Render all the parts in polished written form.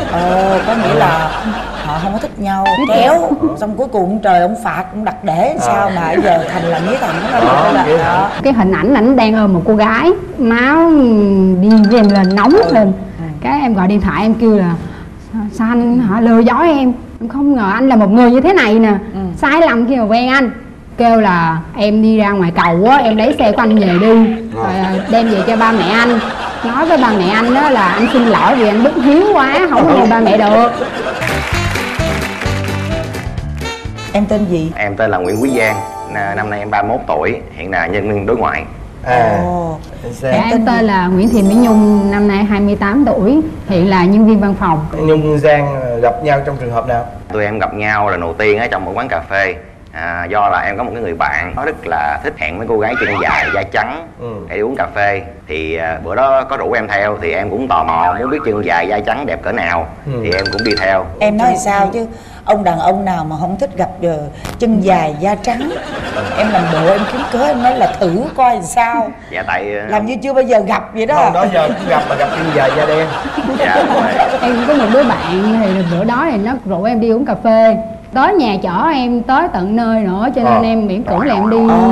Có nghĩa là họ không có thích nhau, kéo xong cuối cùng trời ông phạt cũng đặt để sao mà giờ thành là nghĩa thằng đó. Cái hình ảnh ảnh đang ôm một cô gái, máu đi với em lên nóng lên. Cái em gọi điện thoại em kêu là sao anh họ lừa dối em không ngờ anh là một người như thế này nè. Sai lầm khi mà quen anh. Kêu là em đi ra ngoài cầu á, em lấy xe của anh về đi rồi đem về cho ba mẹ anh. Nói với ba mẹ anh đó là anh xin lỗi vì anh bất hiếu quá, không có nghe ba mẹ được. Em tên gì? Em tên là Nguyễn Quý Giang, năm nay em 31 tuổi, hiện là nhân viên đối ngoại. Em tên là Nguyễn Thị Mỹ Nhung, năm nay 28 tuổi, hiện là nhân viên văn phòng. Nhung, Giang gặp nhau trong trường hợp nào? Tụi em gặp nhau lần đầu tiên ở trong một quán cà phê. Do là em có một cái người bạn nó rất là thích hẹn mấy cô gái chân dài da trắng để đi uống cà phê, thì bữa đó có rủ em theo thì em cũng tò mò muốn biết chân dài da trắng đẹp cỡ nào, thì em cũng đi theo. Em nói sao chứ ông đàn ông nào mà không thích gặp chân dài da trắng. Em làm bộ em kiếm cớ em nói là thử coi sao. Dạ tại làm như chưa bao giờ gặp vậy đó. Không, đó giờ cũng gặp mà gặp chân dài da đen. Dạ đúng rồi. Em có một đứa bạn thì bữa đó thì nó rủ em đi uống cà phê, tới nhà chở em tới tận nơi nữa, cho nên em miễn cưỡng là em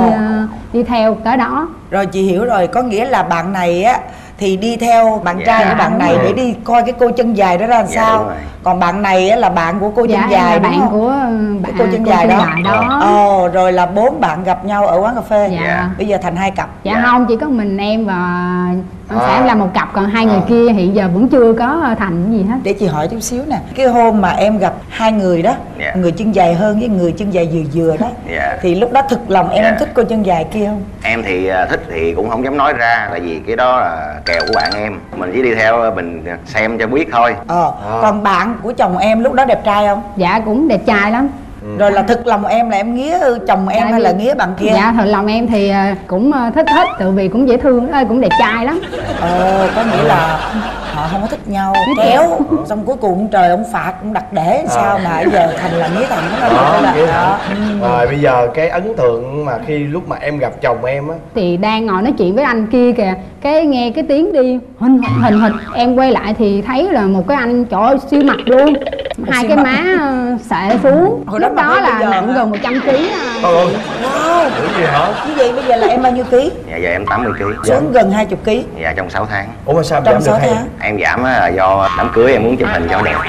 đi theo tới đó. Rồi chị hiểu rồi, có nghĩa là bạn này á thì đi theo bạn trai của bạn này để đi coi cái cô chân dài đó ra làm sao. Còn bạn này á là bạn của cô chân dài, bạn của cô chân dài đó. Rồi là 4 bạn gặp nhau ở quán cà phê. Bây giờ thành 2 cặp. Không, chỉ có mình em và anh xã em là một cặp, còn 2 người kia hiện giờ vẫn chưa có thành gì hết. Để chị hỏi chút xíu nè, cái hôm mà em gặp 2 người đó, người chân dài hơn với người chân dài vừa vừa đó, thì lúc đó thực lòng em thích cô chân dài kia không? Em thì thích thì cũng không dám nói ra, tại vì cái đó là kèo của bạn em, mình chỉ đi theo mình xem cho biết thôi. Còn bạn của chồng em lúc đó đẹp trai không? Dạ cũng đẹp trai lắm. Rồi là thực lòng em là em nghía chồng em hay là nghía bạn kia? Dạ thực lòng em thì cũng thích, tự vì cũng dễ thương, cũng đẹp trai lắm. Có nghĩa là họ không có thích nhau, kéo xong cuối cùng trời ông phạt cũng đặt để sao mà giờ thành là nghĩa thằng đó. Rồi bây giờ cái ấn tượng mà khi lúc mà em gặp chồng em á, thì đang ngồi nói chuyện với anh kia kìa, cái nghe cái tiếng đi hình em quay lại thì thấy là một cái anh trời ơi siêu mặt luôn, 2 cái má xệ xuống. Lúc đó là nặng gần 100 kg. Wow, gì hả? Như vậy bây giờ là em bao nhiêu ký? Dạ giờ em 80 kg. Xuống gần 20 kg. Dạ trong 6 tháng. Ủa mà sao em trong giảm được 6 tháng? Em giảm là do đám cưới em muốn chụp hình cho đẹp.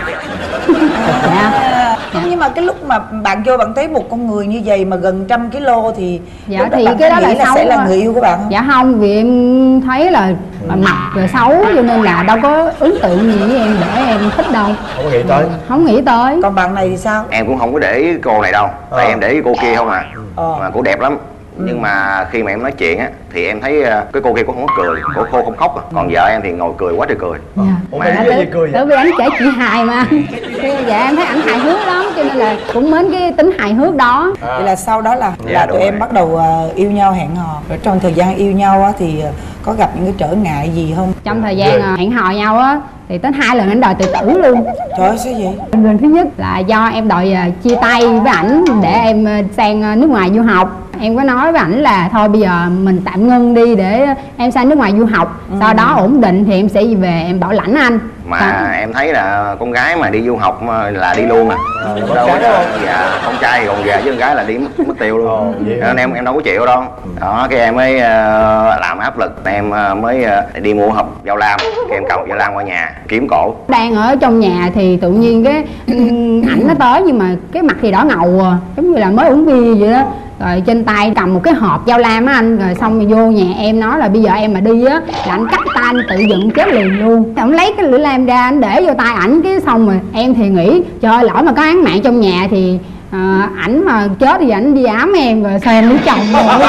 Nhưng mà cái lúc mà bạn vô bạn thấy một con người như vậy mà gần 100 kg thì thì cái đó là xấu, sẽ là người yêu của bạn không? Dạ không, vì em thấy là mặt rồi xấu cho nên là đâu có ấn tượng gì với em để em thích đâu. Không có nghĩ tới. Không nghĩ tới. Còn bạn này thì sao? Em cũng không có để ý cô này đâu, tại em để ý cô kia không à. Mà cô đẹp lắm. Nhưng mà khi mà em nói chuyện á thì em thấy cái cô kia cũng không có cười, cô không khóc à. Còn vợ em thì ngồi cười quá trời cười. Bởi vì anh kể chị hài mà. Dạ em thấy ảnh hài hước lắm cho nên là cũng mến cái tính hài hước đó. Vậy là sau đó là tụi em bắt đầu yêu nhau hẹn hò. Rồi trong thời gian yêu nhau á thì có gặp những cái trở ngại gì không? Trong thời gian hẹn hò nhau á thì đến 2 lần anh đòi tự tử luôn. Trời ơi sao vậy? Lần thứ nhất là do em đòi chia tay với ảnh để em sang nước ngoài du học. Em có nói với ảnh là thôi bây giờ mình tạm ngưng đi để em sang nước ngoài du học, sau đó ổn định thì em sẽ về em bảo lãnh anh. Mà em thấy là con gái mà đi du học là đi luôn à. Đâu có dạ, con trai thì còn về chứ con gái là đi mất tiêu luôn. Nên em đâu có chịu đâu. Đó cái em mới làm áp lực, em mới đi mua hộp dao lam, cái em cầm dao lam qua nhà kiếm cổ. Đang ở trong nhà thì tự nhiên cái ảnh nó tới nhưng mà cái mặt thì đỏ ngầu à, giống như là mới uống bia vậy đó. Rồi trên tay cầm một cái hộp dao lam á anh, rồi xong rồi vô nhà em nói là bây giờ em mà đi á là anh cắt tay anh tự dựng chết liền luôn. Ông lấy cái lưỡi lam ra anh để vô tay ảnh, cái xong rồi em thì nghĩ trời ơi lỡ mà có án mạng trong nhà thì ảnh mà chết thì ảnh đi ám em rồi sao em lấy chồng rồi.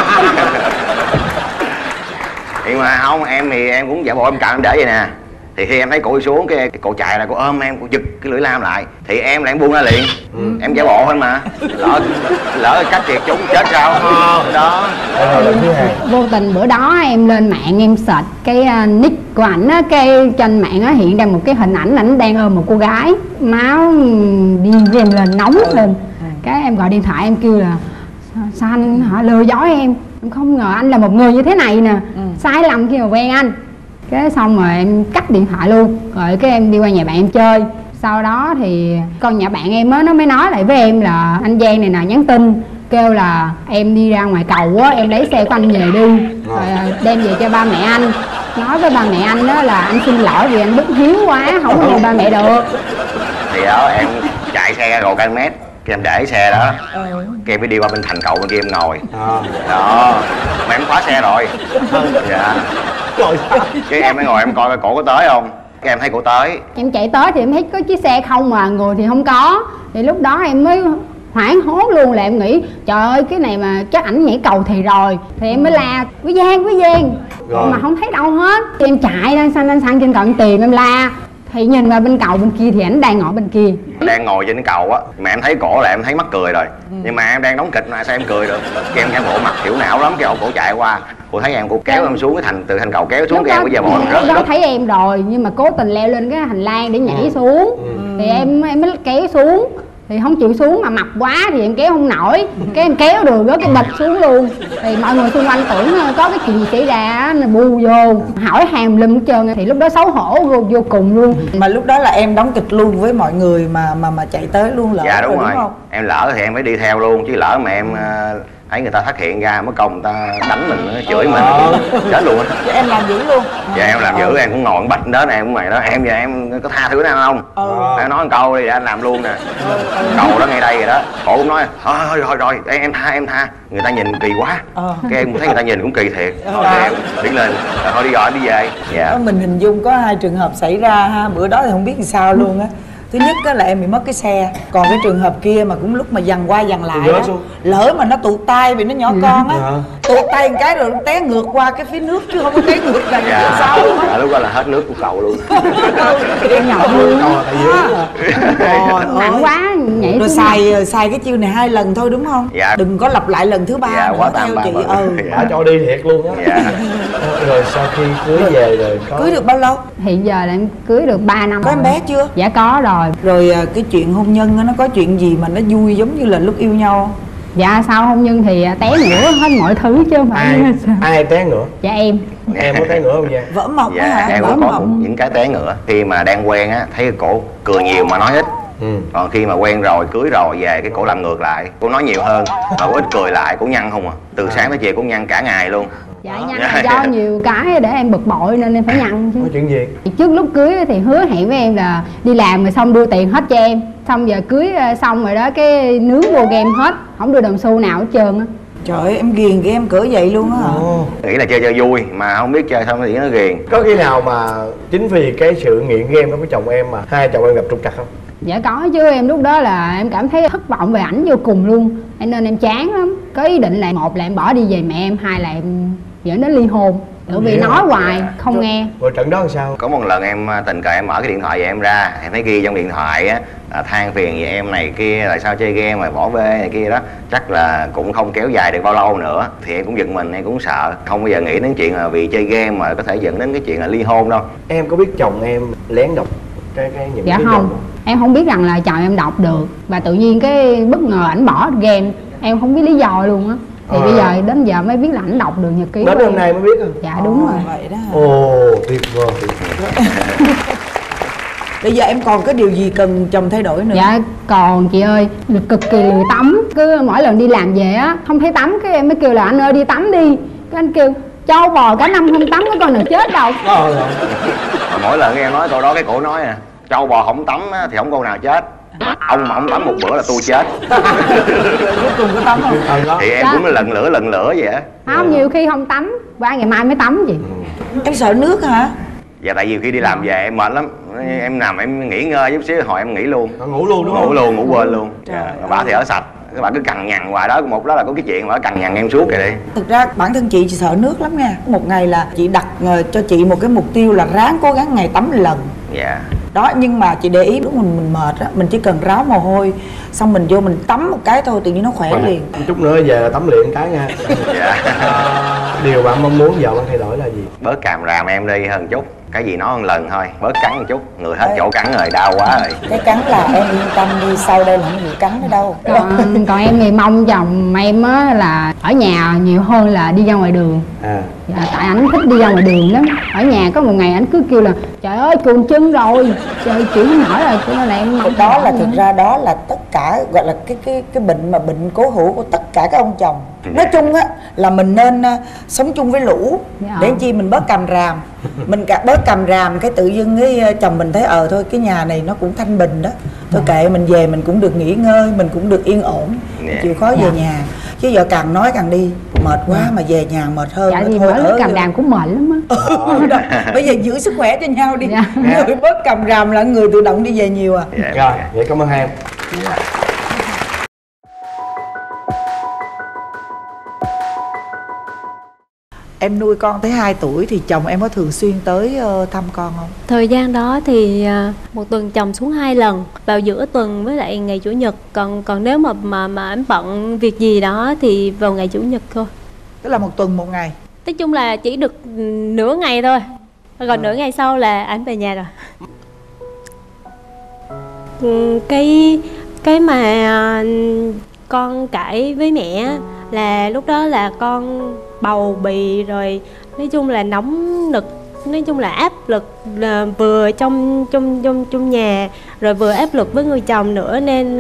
Nhưng mà không, em thì em cũng giả bộ em cầm em để vậy nè. Thì khi em thấy cô đi xuống cái cô chạy là cô ôm em, cô giật cái lưỡi lam lại thì em lại buông ra liền. Em giả bộ thôi mà, lỡ cắt tiệt chúng chết sao đó. Vô tình bữa đó em lên mạng em search cái nick của ảnh á, cái trên mạng á hiện ra một cái hình ảnh ảnh đang ôm một cô gái, máu đi với em lên nóng lên. Cái em gọi điện thoại em kêu là sao anh họ lừa dối em không ngờ anh là một người như thế này nè. Sai lầm khi mà quen anh. Cái xong rồi em cắt điện thoại luôn, rồi cái em đi qua nhà bạn em chơi. Sau đó thì con nhà bạn em á, nó mới nói lại với em là anh Giang này nè nhắn tin kêu là em đi ra ngoài cầu á, em lấy xe của anh về đi rồi đem về cho ba mẹ anh, nói với ba mẹ anh đó là anh xin lỗi vì anh bất hiếu quá, không có nghe ba mẹ được. Thì đó em chạy xe ra cầu Cam Mét, cái em để xe đó, cái em mới đi qua bên thành cầu bên kia em ngồi. Đó, mà em khóa xe rồi. Dạ. Cái em mới ngồi em coi cổ có tới không, cái em thấy cổ tới. Em chạy tới thì em thấy có chiếc xe không mà người thì không có. Thì lúc đó em mới hoảng hốt luôn, là em nghĩ trời ơi cái này mà chắc ảnh nhảy cầu thì rồi. Thì em mới la Quý Giang mà không thấy đâu hết. Thì em chạy lên xanh trên cầu em tìm, em la thì nhìn vào bên cầu bên kia thì ảnh đang ngồi bên kia. Đang ngồi trên cái cầu á, mà em thấy cổ là em thấy mắc cười rồi. Nhưng mà em đang đóng kịch mà sao em cười được. Cái em bộ mặt hiểu não lắm, cái cổ chạy qua, cô thấy em, cô kéo em xuống cái từ thành cầu kéo xuống, cái em bây giờ bỏ rớt. Đó thấy em rồi nhưng mà cố tình leo lên cái hành lang để nhảy xuống. Thì em mới kéo xuống thì không chịu xuống, mà mập quá thì em kéo không nổi, cái em kéo được rớt cái bịch xuống luôn. Thì mọi người xung quanh tưởng có cái chuyện gì xảy ra, bu vô hỏi hàm lum hết trơn. Thì lúc đó xấu hổ vô cùng luôn. Mà lúc đó là em đóng kịch luôn với mọi người mà chạy tới luôn lỡ. Dạ đúng rồi, đúng không? Em lỡ thì em phải đi theo luôn, chứ lỡ mà em thấy người ta phát hiện ra mất công người ta đánh mình, chửi mình chết luôn á. Em làm dữ luôn. Dạ em làm dữ, em cũng ngồi bạch đó nè, em cũng mày đó, em giờ em có tha thứ nào không? Em nói một câu đi để anh làm luôn nè. Cầu đó ngay đây rồi đó, cổ cũng nói thôi em tha, người ta nhìn kỳ quá. Cái em thấy người ta nhìn cũng kỳ thiệt, thôi em đứng lên thôi đi gọi đi về. Dạ. Mình hình dung có 2 trường hợp xảy ra ha, bữa đó thì không biết làm sao luôn á. Thứ nhất là em bị mất cái xe, còn cái trường hợp kia mà cũng lúc mà dằn qua dằn lại á, lỡ mà nó tuột tay vì nó nhỏ con á, tuột tay một cái rồi nó té ngược qua cái phía nước chứ không có té ngược ra phía sau. Lúc đó là hết nước của cầu luôn. Em nhỏ luôn nặng quá nhảy rồi xài cái chiêu này 2 lần thôi đúng không? Dạ. Đừng có lặp lại lần thứ 3 dạ, nữa theo chị. Đã cho đi thiệt luôn á. Dạ. Rồi sau khi cưới về rồi có... Cưới được bao lâu? Hiện giờ là em cưới được 3 năm. Có em bé chưa? Dạ có rồi. Rồi cái chuyện hôn nhân nó có chuyện gì mà nó vui giống như là lúc yêu nhau? Dạ sau hôn nhân thì té ngửa hết mọi thứ chứ không phải. Ai té ngửa? Dạ em. Em có té ngửa không nha? Vỡ mộng dạ, hả? em Vỡ có những cái té ngửa. Khi mà đang quen á, thấy cổ cười nhiều mà nói ít. Còn khi mà quen rồi, cưới rồi về cái cổ làm ngược lại, cổ nói nhiều hơn mà cổ ít cười lại, cổ nhăn không à. Từ sáng tới chiều cổ nhăn cả ngày luôn. Dạ nhăn là do nhiều cái để em bực bội nên em phải nhăn chứ. Có chuyện gì? Trước lúc cưới thì hứa hẹn với em là đi làm rồi xong đưa tiền hết cho em. Xong giờ cưới xong rồi đó cái nướng vô game hết, không đưa đồng xu nào hết trơn á. Trời ơi em ghiền cái em cỡ vậy luôn á hả? Nghĩ là chơi vui mà không biết chơi xong thì nó ghiền. Có khi nào mà chính vì cái sự nghiện game đó với chồng em mà hai chồng em gặp trục trặc không? Dạ có chứ, em lúc đó là em cảm thấy thất vọng về ảnh vô cùng luôn, nên em chán lắm. Có ý định là một là em bỏ đi về mẹ em, hai là em dẫn đến ly hôn. Bởi vì nói hoài không nghe. Rồi trận đó làm sao? Có một lần em tình cờ em mở cái điện thoại về em ra, em thấy ghi trong điện thoại á than phiền về em này kia, tại sao chơi game mà bỏ bê này kia đó, chắc là cũng không kéo dài được bao lâu nữa. Thì em cũng giật mình, em cũng sợ, không bao giờ nghĩ đến chuyện là vì chơi game mà có thể dẫn đến cái chuyện là ly hôn đâu. Em có biết chồng em lén đọc những dạ cái không, em không biết rằng là chồng em đọc được, và tự nhiên cái bất ngờ ảnh bỏ game, em không biết lý do luôn á. Thì bây giờ đến giờ mới biết là ảnh đọc được nhật ký. Đến hôm nay mới biết hả? Dạ đúng rồi. Vậy đó. Ồ, tuyệt vời. Bây giờ em còn cái điều gì cần chồng thay đổi nữa? Dạ còn chị ơi, cực kỳ lười tắm. Cứ mỗi lần đi làm về á, không thấy tắm, cái em mới kêu là anh ơi đi tắm đi. Cái anh kêu trâu bò cả năm không tắm có con nào chết đâu. Mỗi lần em nói câu đó cái cổ nói nè, trâu bò không tắm thì không con nào chết, ông mà không tắm một bữa là tôi chết. Cuối cùng có tắm không? Thì em cũng lần lửa vậy á. Không, nhiều khi không tắm, qua ngày mai mới tắm gì. Em sợ nước hả? Dạ tại vì khi đi làm về em mệt lắm, em nằm em nghỉ ngơi chút xíu hồi em nghỉ luôn. Ngủ luôn đúng không? Ngủ luôn, ngủ quên luôn. Bà thì ở sạch, các bạn cứ cằn nhằn hoài đó. Một đó là có cái chuyện mà cằn nhằn em suốt vậy đi. Thực ra bản thân chị sợ nước lắm nha. Một ngày là chị đặt cho chị một cái mục tiêu là ráng cố gắng ngày tắm lần. Dạ. Đó, nhưng mà chị để ý lúc mình mệt á, mình chỉ cần ráo mồ hôi xong mình vô mình tắm một cái thôi tự nhiên nó khỏe liền. Chút nữa về tắm liền cái nha. Dạ. Điều bạn mong muốn vợ bạn thay đổi là gì? Bớt càm ràm em đi hơn chút, cái gì nói một lần thôi, bớt cắn một chút, người hết chỗ cắn rồi, đau quá rồi. Cái cắn là em yên tâm đi, sau đây là không bị cắn nữa đâu. Còn em thì mong chồng em á là ở nhà nhiều hơn là đi ra ngoài đường. Dạ, tại ảnh thích đi ra ngoài đường lắm. Ở nhà có một ngày ảnh cứ kêu là trời ơi cuồng chân rồi, trời chịu không nổi rồi, cho nên là em mong đó là thực ra đó là tất cả gọi là cái bệnh mà bệnh cố hữu của tất cả các ông chồng. Nói chung á là mình nên sống chung với lũ để chi mình bớt càm ràm. Mình bớt càm ràm cái tự dưng cái chồng mình thấy thôi cái nhà này nó cũng thanh bình đó, thôi kệ mình về mình cũng được nghỉ ngơi, mình cũng được yên ổn, chịu khó về nhà. Chứ giờ càng nói càng đi mệt quá, mà về nhà mệt hơn. Dạ thì mỗi lúc càm ràm cũng mệt lắm á. Bây giờ giữ sức khỏe cho nhau đi. Người bớt càm ràm là người tự động đi về nhiều à. Rồi, vậy cảm ơn hai em. Em nuôi con tới 2 tuổi thì chồng em có thường xuyên tới thăm con không? Thời gian đó thì một tuần chồng xuống 2 lần, vào giữa tuần với lại ngày chủ nhật. Còn nếu mà em bận việc gì đó thì vào ngày chủ nhật thôi. Tức là một tuần một ngày? Nói chung là chỉ được nửa ngày thôi, còn nửa ngày sau là ảnh về nhà rồi. Cái mà con cãi với mẹ là lúc đó là con bầu bì rồi, nói chung là nóng nực, nói chung là áp lực, là vừa trong nhà rồi vừa áp lực với người chồng nữa, nên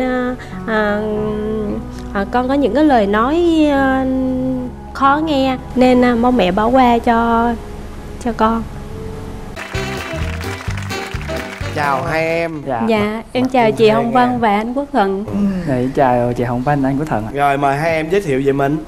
con có những cái lời nói khó nghe, nên mong mẹ bỏ qua cho con. Chào hai em. Dạ em chào chị Hồng Vân và anh Quốc Thuận. Dạ chào chị Hồng Vân, anh Quốc Thuận. Rồi mời hai em giới thiệu về mình.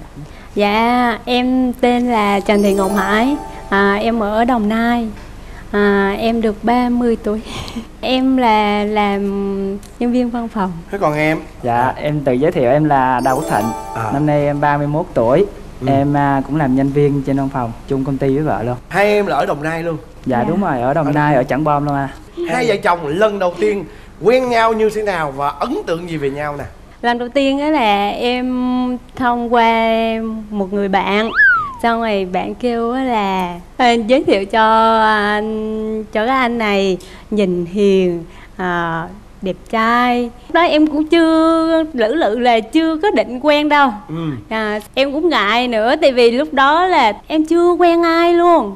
Dạ em tên là Trần Thị Ngọc Hải, em ở Đồng Nai, em được 30 tuổi. Em là làm nhân viên văn phòng. Thế còn em? Dạ em tự giới thiệu, em là Đào Quốc Thịnh, năm nay em 31 tuổi. Em cũng làm nhân viên trên văn phòng, chung công ty với vợ luôn. Hai em là ở Đồng Nai luôn? Dạ đúng rồi, ở Đồng Nai, ở Trảng Bom luôn à. Hai vợ chồng lần đầu tiên quen nhau như thế nào và ấn tượng gì về nhau nè? Lần đầu tiên đó là em thông qua một người bạn, xong rồi bạn kêu là giới thiệu cho cái anh này nhìn hiền, đẹp trai. Lúc đó em cũng chưa lử là chưa có định quen đâu. Em cũng ngại nữa, tại vì lúc đó là em chưa quen ai luôn.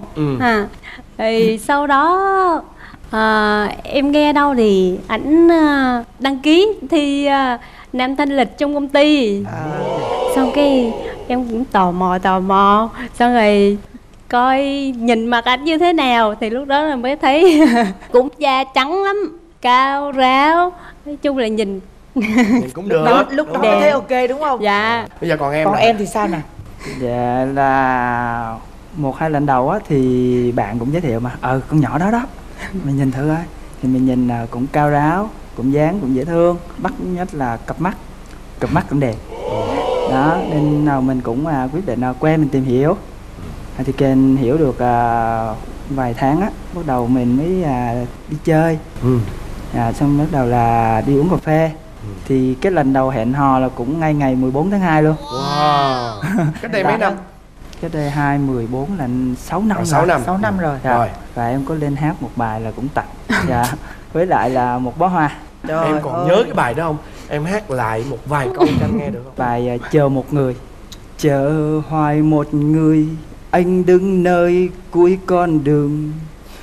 Thì sau đó em nghe đâu thì ảnh đăng ký thi nam thanh lịch trong công ty. Xong cái em cũng tò mò xong rồi coi nhìn mặt ảnh như thế nào, thì lúc đó là mới thấy cũng da trắng lắm, cao ráo, nói chung là nhìn cũng được. Lúc đó thấy ok đúng không? Dạ. Bây giờ còn em. Còn em thì sao nè? Dạ là 1-2 lần đầu á thì bạn cũng giới thiệu mà con nhỏ đó mình nhìn thử coi, thì mình nhìn cũng cao ráo, cũng dáng cũng dễ thương, bắt nhất là cặp mắt cũng đẹp đó, nên nào mình cũng quyết định quen, mình tìm hiểu. Thì kênh hiểu được vài tháng á, bắt đầu mình mới đi chơi. Xong bắt đầu là đi uống cà phê. Thì cái lần đầu hẹn hò là cũng ngay ngày 14 tháng 2 luôn. Wow. Cách đây mấy năm? Cách đây 14 là 6 năm rồi. 6 năm rồi. Rồi. Và em có lên hát một bài là cũng tặng. Dạ. Với lại là một bó hoa. Trời em còn nhớ cái bài đó không? Em hát lại một vài câu cho anh nghe được không? Bài chờ một người. Chờ hoài một người, anh đứng nơi cuối con đường.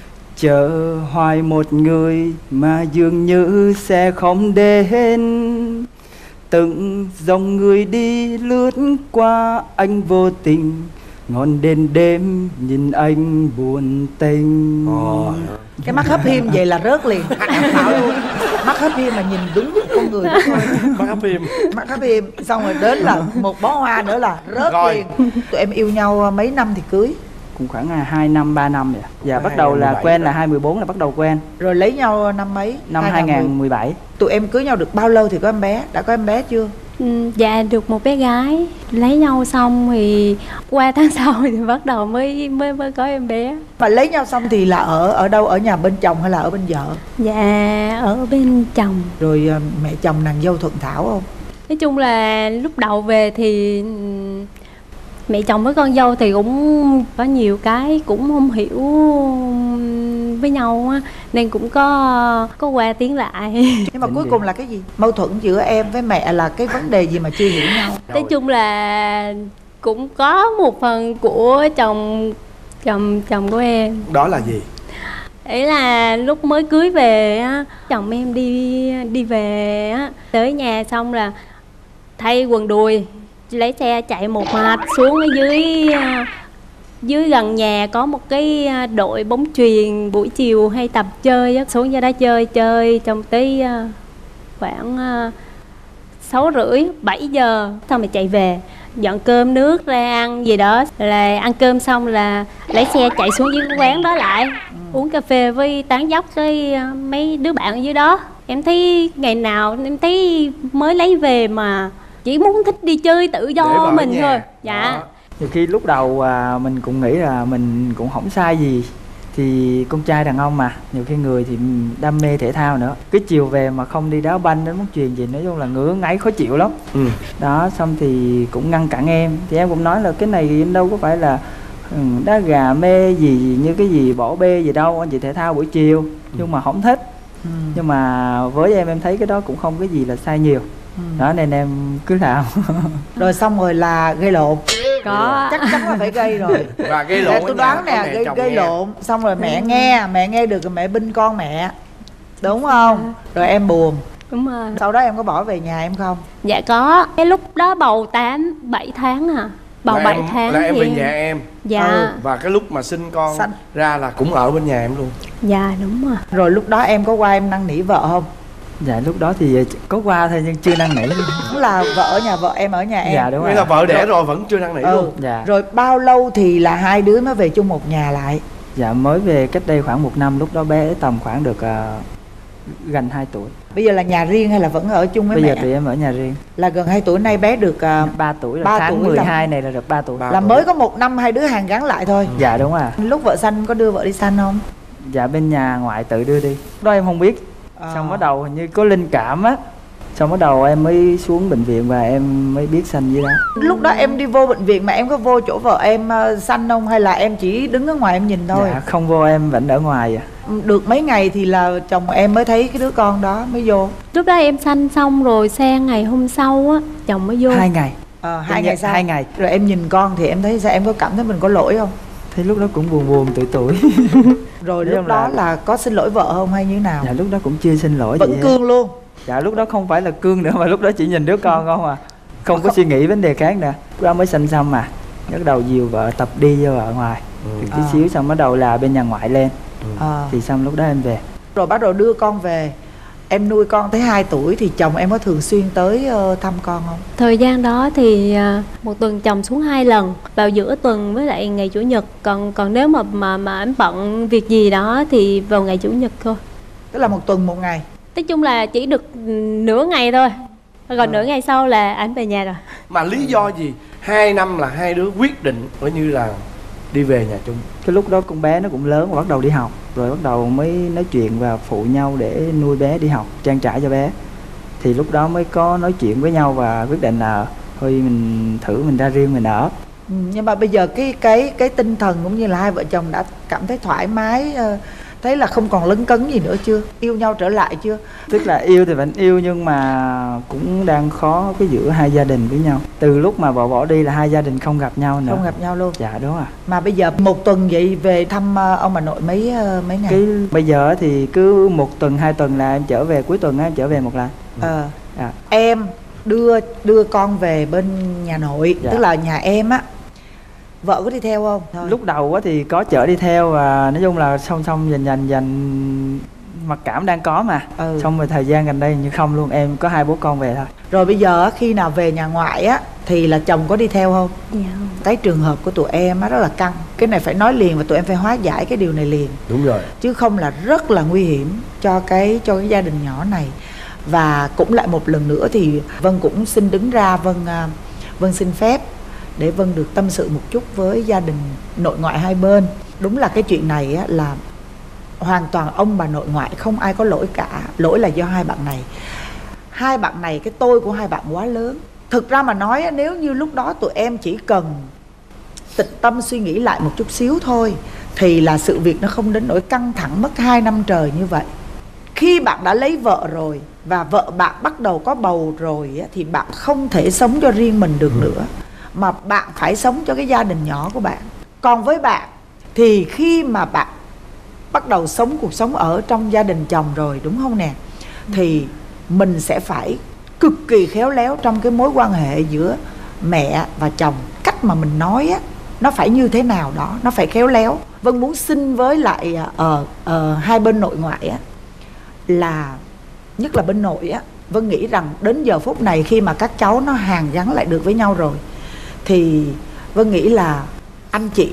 Chờ hoài một người mà dường như sẽ không đến. Từng dòng người đi lướt qua anh vô tình, ngọn đèn đêm nhìn anh buồn tênh. Cái mắt hấp hiêm vậy là rớt liền. Mắt hấp hiêm mà nhìn đúng con người đó thôi. Mắt hấp hiêm xong rồi đến là một bó hoa nữa là rớt liền. Tụi em yêu nhau mấy năm thì cưới? Cũng khoảng 2 năm 3 năm vậy. Dạ bắt đầu là quen là 2014 là bắt đầu quen. Rồi lấy nhau năm mấy? Năm 2017. Tụi em cưới nhau được bao lâu thì có em bé? Đã có em bé chưa? Dạ được một bé gái. Lấy nhau xong thì qua tháng sau thì bắt đầu mới có em bé. Mà lấy nhau xong thì là ở đâu? Ở nhà bên chồng hay là ở bên vợ? Dạ ở bên chồng. Rồi mẹ chồng nàng dâu thuận thảo không? Nói chung là lúc đầu về thì Mẹ chồng với con dâu thì cũng có nhiều cái cũng không hiểu với nhau á, nên cũng có qua tiếng lại. Nhưng mà cuối cùng là cái gì? Mâu thuẫn giữa em với mẹ là cái vấn đề gì mà chưa hiểu nhau? Nói chung là cũng có một phần của chồng của em. Đó là gì? Ý là lúc mới cưới về á, chồng em đi về á, tới nhà xong là thay quần đùi, lấy xe chạy một mạch xuống ở dưới gần nhà có một cái đội bóng chuyền buổi chiều hay tập chơi á, xuống ra đó chơi trong tới khoảng 6:30 7 giờ xong rồi chạy về dọn cơm nước ra ăn gì đó, là ăn cơm xong là lấy xe chạy xuống dưới cái quán đó lại uống cà phê với tán dóc với mấy đứa bạn ở dưới đó. Em thấy ngày nào em thấy mới lấy về mà chỉ muốn thích đi chơi tự do mình thôi. Dạ đó. Nhiều khi lúc đầu mình cũng nghĩ là mình cũng không sai gì, thì con trai đàn ông mà nhiều khi người thì đam mê thể thao nữa, cái chiều về mà không đi đá banh đến bóng chuyền gì nói chung là ngứa ngáy khó chịu lắm. Đó, xong thì cũng ngăn cản em, thì em cũng nói là cái này em đâu có phải là đá gà mê gì như cái gì bỏ bê gì đâu, anh chị thể thao buổi chiều nhưng mà không thích. Nhưng mà với em thấy cái đó cũng không cái gì là sai nhiều. Đó nên em cứ làm. Rồi xong rồi là gây lộn. Có. Chắc chắn là phải gây rồi. Và gây lộn tôi đoán nè, gây lộn xong rồi mẹ nghe được rồi mẹ binh con mẹ, đúng không? Rồi em buồn. Đúng rồi. Sau đó em có bỏ về nhà em không? Dạ có. Cái lúc đó bầu 7 tháng à. Bầu 7 tháng là em thì về nhà em. Dạ. Và cái lúc mà sinh con ra là cũng ở bên nhà em luôn. Dạ đúng rồi. Rồi lúc đó em có qua em năn nỉ vợ không? Dạ lúc đó thì có qua thôi nhưng chưa năn nỉ. Cũng là vợ ở nhà vợ, em ở nhà em. Dạ đúng rồi. Nghĩa là vợ đẻ rồi vẫn chưa năn nỉ luôn. Dạ. Rồi bao lâu thì là hai đứa mới về chung một nhà lại? Dạ mới về cách đây khoảng 1 năm, lúc đó bé tầm khoảng được gần 2 tuổi. Bây giờ là nhà riêng hay là vẫn ở chung với Bây mẹ? giờ tụi em ở nhà riêng. Là gần 2 tuổi, nay bé được 3 tuổi rồi, 3 tháng tuổi 12 này là được 3 tuổi. Là mới có 1 năm hai đứa hàn gắn lại thôi. Dạ đúng rồi. Lúc vợ sanh có đưa vợ đi sanh không? Dạ bên nhà ngoại tự đưa đi. Đó em không biết. Xong bắt đầu hình như có linh cảm á, xong bắt đầu em mới xuống bệnh viện và em mới biết sanh với đó. Lúc đó em đi vô bệnh viện mà em có vô chỗ vợ em sanh không, hay là em chỉ đứng ở ngoài em nhìn thôi? Dạ không vô, em vẫn ở ngoài à. Được mấy ngày thì là chồng em mới thấy cái đứa con đó mới vô. Lúc đó em sanh xong rồi sang ngày hôm sau á chồng mới vô. 2 ngày. 2 ngày sau. 2 ngày. Rồi em nhìn con thì em thấy sao, em có cảm thấy mình có lỗi không? Thì lúc đó cũng buồn tuổi. Rồi lúc đó là có xin lỗi vợ không hay như thế nào? Dạ lúc đó cũng chưa xin lỗi gì. Vẫn cương luôn. Dạ lúc đó không phải là cương nữa mà lúc đó chỉ nhìn đứa con không à. Không có suy nghĩ vấn đề khác nữa. Lúc đó mới sanh xong mà bắt đầu dìu vợ tập đi cho vợ ngoài tí xíu, xong bắt đầu là bên nhà ngoại lên. Thì xong lúc đó em về. Rồi bắt đầu đưa con về. Em nuôi con tới 2 tuổi thì chồng em có thường xuyên tới thăm con không? Thời gian đó thì một tuần chồng xuống 2 lần, vào giữa tuần với lại ngày chủ nhật. Còn nếu mà em bận việc gì đó thì vào ngày chủ nhật thôi. Tức là một tuần một ngày. Nói chung là chỉ được nửa ngày thôi. Còn nửa ngày sau là anh về nhà rồi. Mà lý do gì 2 năm là hai đứa quyết định coi như là đi về nhà chung? Cái lúc đó con bé nó cũng lớn và bắt đầu đi học, rồi bắt đầu mới nói chuyện và phụ nhau để nuôi bé đi học, trang trải cho bé. Thì lúc đó mới có nói chuyện với nhau và quyết định là thôi mình thử mình ra riêng mình ở. Nhưng mà bây giờ cái tinh thần cũng như là hai vợ chồng đã cảm thấy thoải mái, thấy là không còn lấn cấn gì nữa chưa? Yêu nhau trở lại chưa? Tức là yêu thì vẫn yêu nhưng mà cũng đang khó cái giữa hai gia đình với nhau. Từ lúc mà vợ bỏ đi là hai gia đình không gặp nhau nữa. Không gặp nhau luôn. Dạ đúng rồi. Mà bây giờ một tuần vậy về thăm ông bà nội mấy ngày? Bây giờ thì cứ 1 tuần 2 tuần là em trở về, cuối tuần em trở về một lần. Em đưa con về bên nhà nội, tức là nhà em á. Vợ có đi theo không? Thôi. Lúc đầu á thì có chở đi theo và nói chung là song dành mặc cảm đang có mà. Xong rồi thời gian gần đây như không luôn, em có 2 bố con về thôi. Rồi bây giờ khi nào về nhà ngoại á thì là chồng có đi theo không? Dạ. Cái trường hợp của tụi em á rất là căng. Cái này phải nói liền và tụi em phải hóa giải cái điều này liền. Đúng rồi. Chứ không là rất là nguy hiểm cho cái gia đình nhỏ này. Và cũng lại một lần nữa thì Vân cũng xin đứng ra, Vân xin phép để Vân được tâm sự một chút với gia đình nội ngoại hai bên. Đúng là cái chuyện này á, là hoàn toàn ông bà nội ngoại không ai có lỗi cả. Lỗi là do hai bạn này. Hai bạn này, cái tôi của hai bạn quá lớn. Thực ra mà nói nếu như lúc đó tụi em chỉ cần tĩnh tâm suy nghĩ lại một chút xíu thôi thì là sự việc nó không đến nỗi căng thẳng mất 2 năm trời như vậy. Khi bạn đã lấy vợ rồi và vợ bạn bắt đầu có bầu rồi thì bạn không thể sống cho riêng mình được nữa, mà bạn phải sống cho cái gia đình nhỏ của bạn. Còn với bạn thì khi mà bạn bắt đầu sống cuộc sống ở trong gia đình chồng rồi, đúng không nè, thì mình sẽ phải cực kỳ khéo léo trong cái mối quan hệ giữa mẹ và chồng. Cách mà mình nói á, nó phải như thế nào đó, nó phải khéo léo. Vân muốn xin với lại hai bên nội ngoại á, là nhất là bên nội á, Vân nghĩ rằng đến giờ phút này khi mà các cháu nó hàn gắn lại được với nhau rồi thì Vân nghĩ là anh chị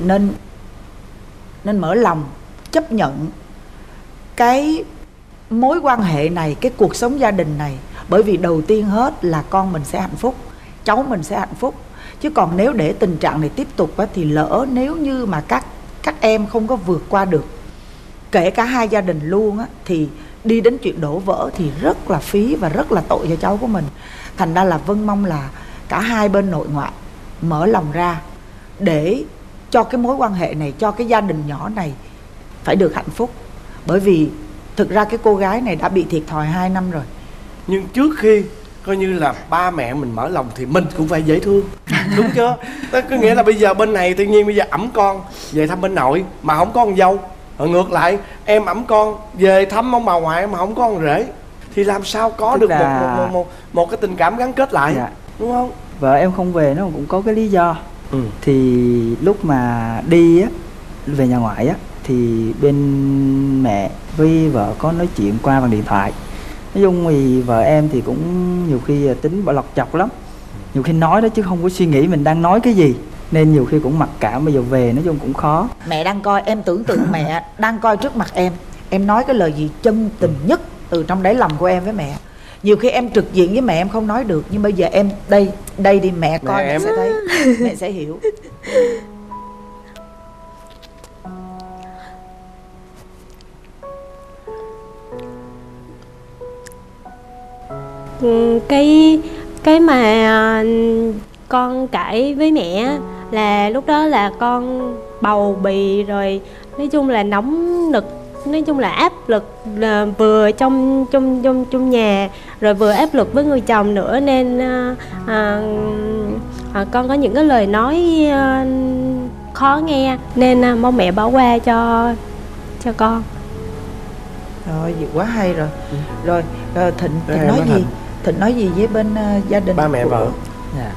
nên mở lòng chấp nhận cái mối quan hệ này, cái cuộc sống gia đình này. Bởi vì đầu tiên hết là con mình sẽ hạnh phúc, cháu mình sẽ hạnh phúc. Chứ còn nếu để tình trạng này tiếp tục á, thì lỡ nếu như mà các em không có vượt qua được, kể cả hai gia đình luôn á, thì đi đến chuyện đổ vỡ thì rất là phí và rất là tội cho cháu của mình. Thành ra là Vân mong là cả hai bên nội ngoại mở lòng ra để cho cái mối quan hệ này, cho cái gia đình nhỏ này phải được hạnh phúc. Bởi vì thực ra cái cô gái này đã bị thiệt thòi 2 năm rồi. Nhưng trước khi coi như là ba mẹ mình mở lòng thì mình cũng phải dễ thương, đúng chưa? Đó có nghĩa là bây giờ bên này tự nhiên bây giờ ẵm con về thăm bên nội mà không có con dâu, ngược lại em ẵm con về thăm ông bà ngoại mà không có con rể, thì làm sao có được một cái tình cảm gắn kết lại, đúng không? Vợ em không về nó cũng có cái lý do. Thì lúc mà đi á, về nhà ngoại á, thì bên mẹ với vợ có nói chuyện qua bằng điện thoại. Nói chung thì vợ em thì cũng nhiều khi tính bỏ lọc chọc lắm, nhiều khi nói đó chứ không có suy nghĩ mình đang nói cái gì, nên nhiều khi cũng mặc cảm. Bây giờ về nói chung cũng khó. Mẹ đang coi, em tưởng tượng mẹ đang coi trước mặt em nói cái lời gì chân tình nhất từ trong đáy lòng của em với mẹ. Nhiều khi em trực diện với mẹ em không nói được, nhưng bây giờ em đây đi mẹ coi mẹ sẽ thấy, mẹ sẽ hiểu. Cái mà con cãi với mẹ là lúc đó là con bầu bì rồi, nói chung là nóng nực, nói chung là áp lực, là vừa trong nhà rồi vừa áp lực với người chồng nữa, nên con có những cái lời nói khó nghe, nên mong mẹ bỏ qua cho con. Rồi vậy quá hay rồi. Rồi Thịnh nói gì? Thịnh nói gì với bên gia đình ba mẹ vợ? Dạ.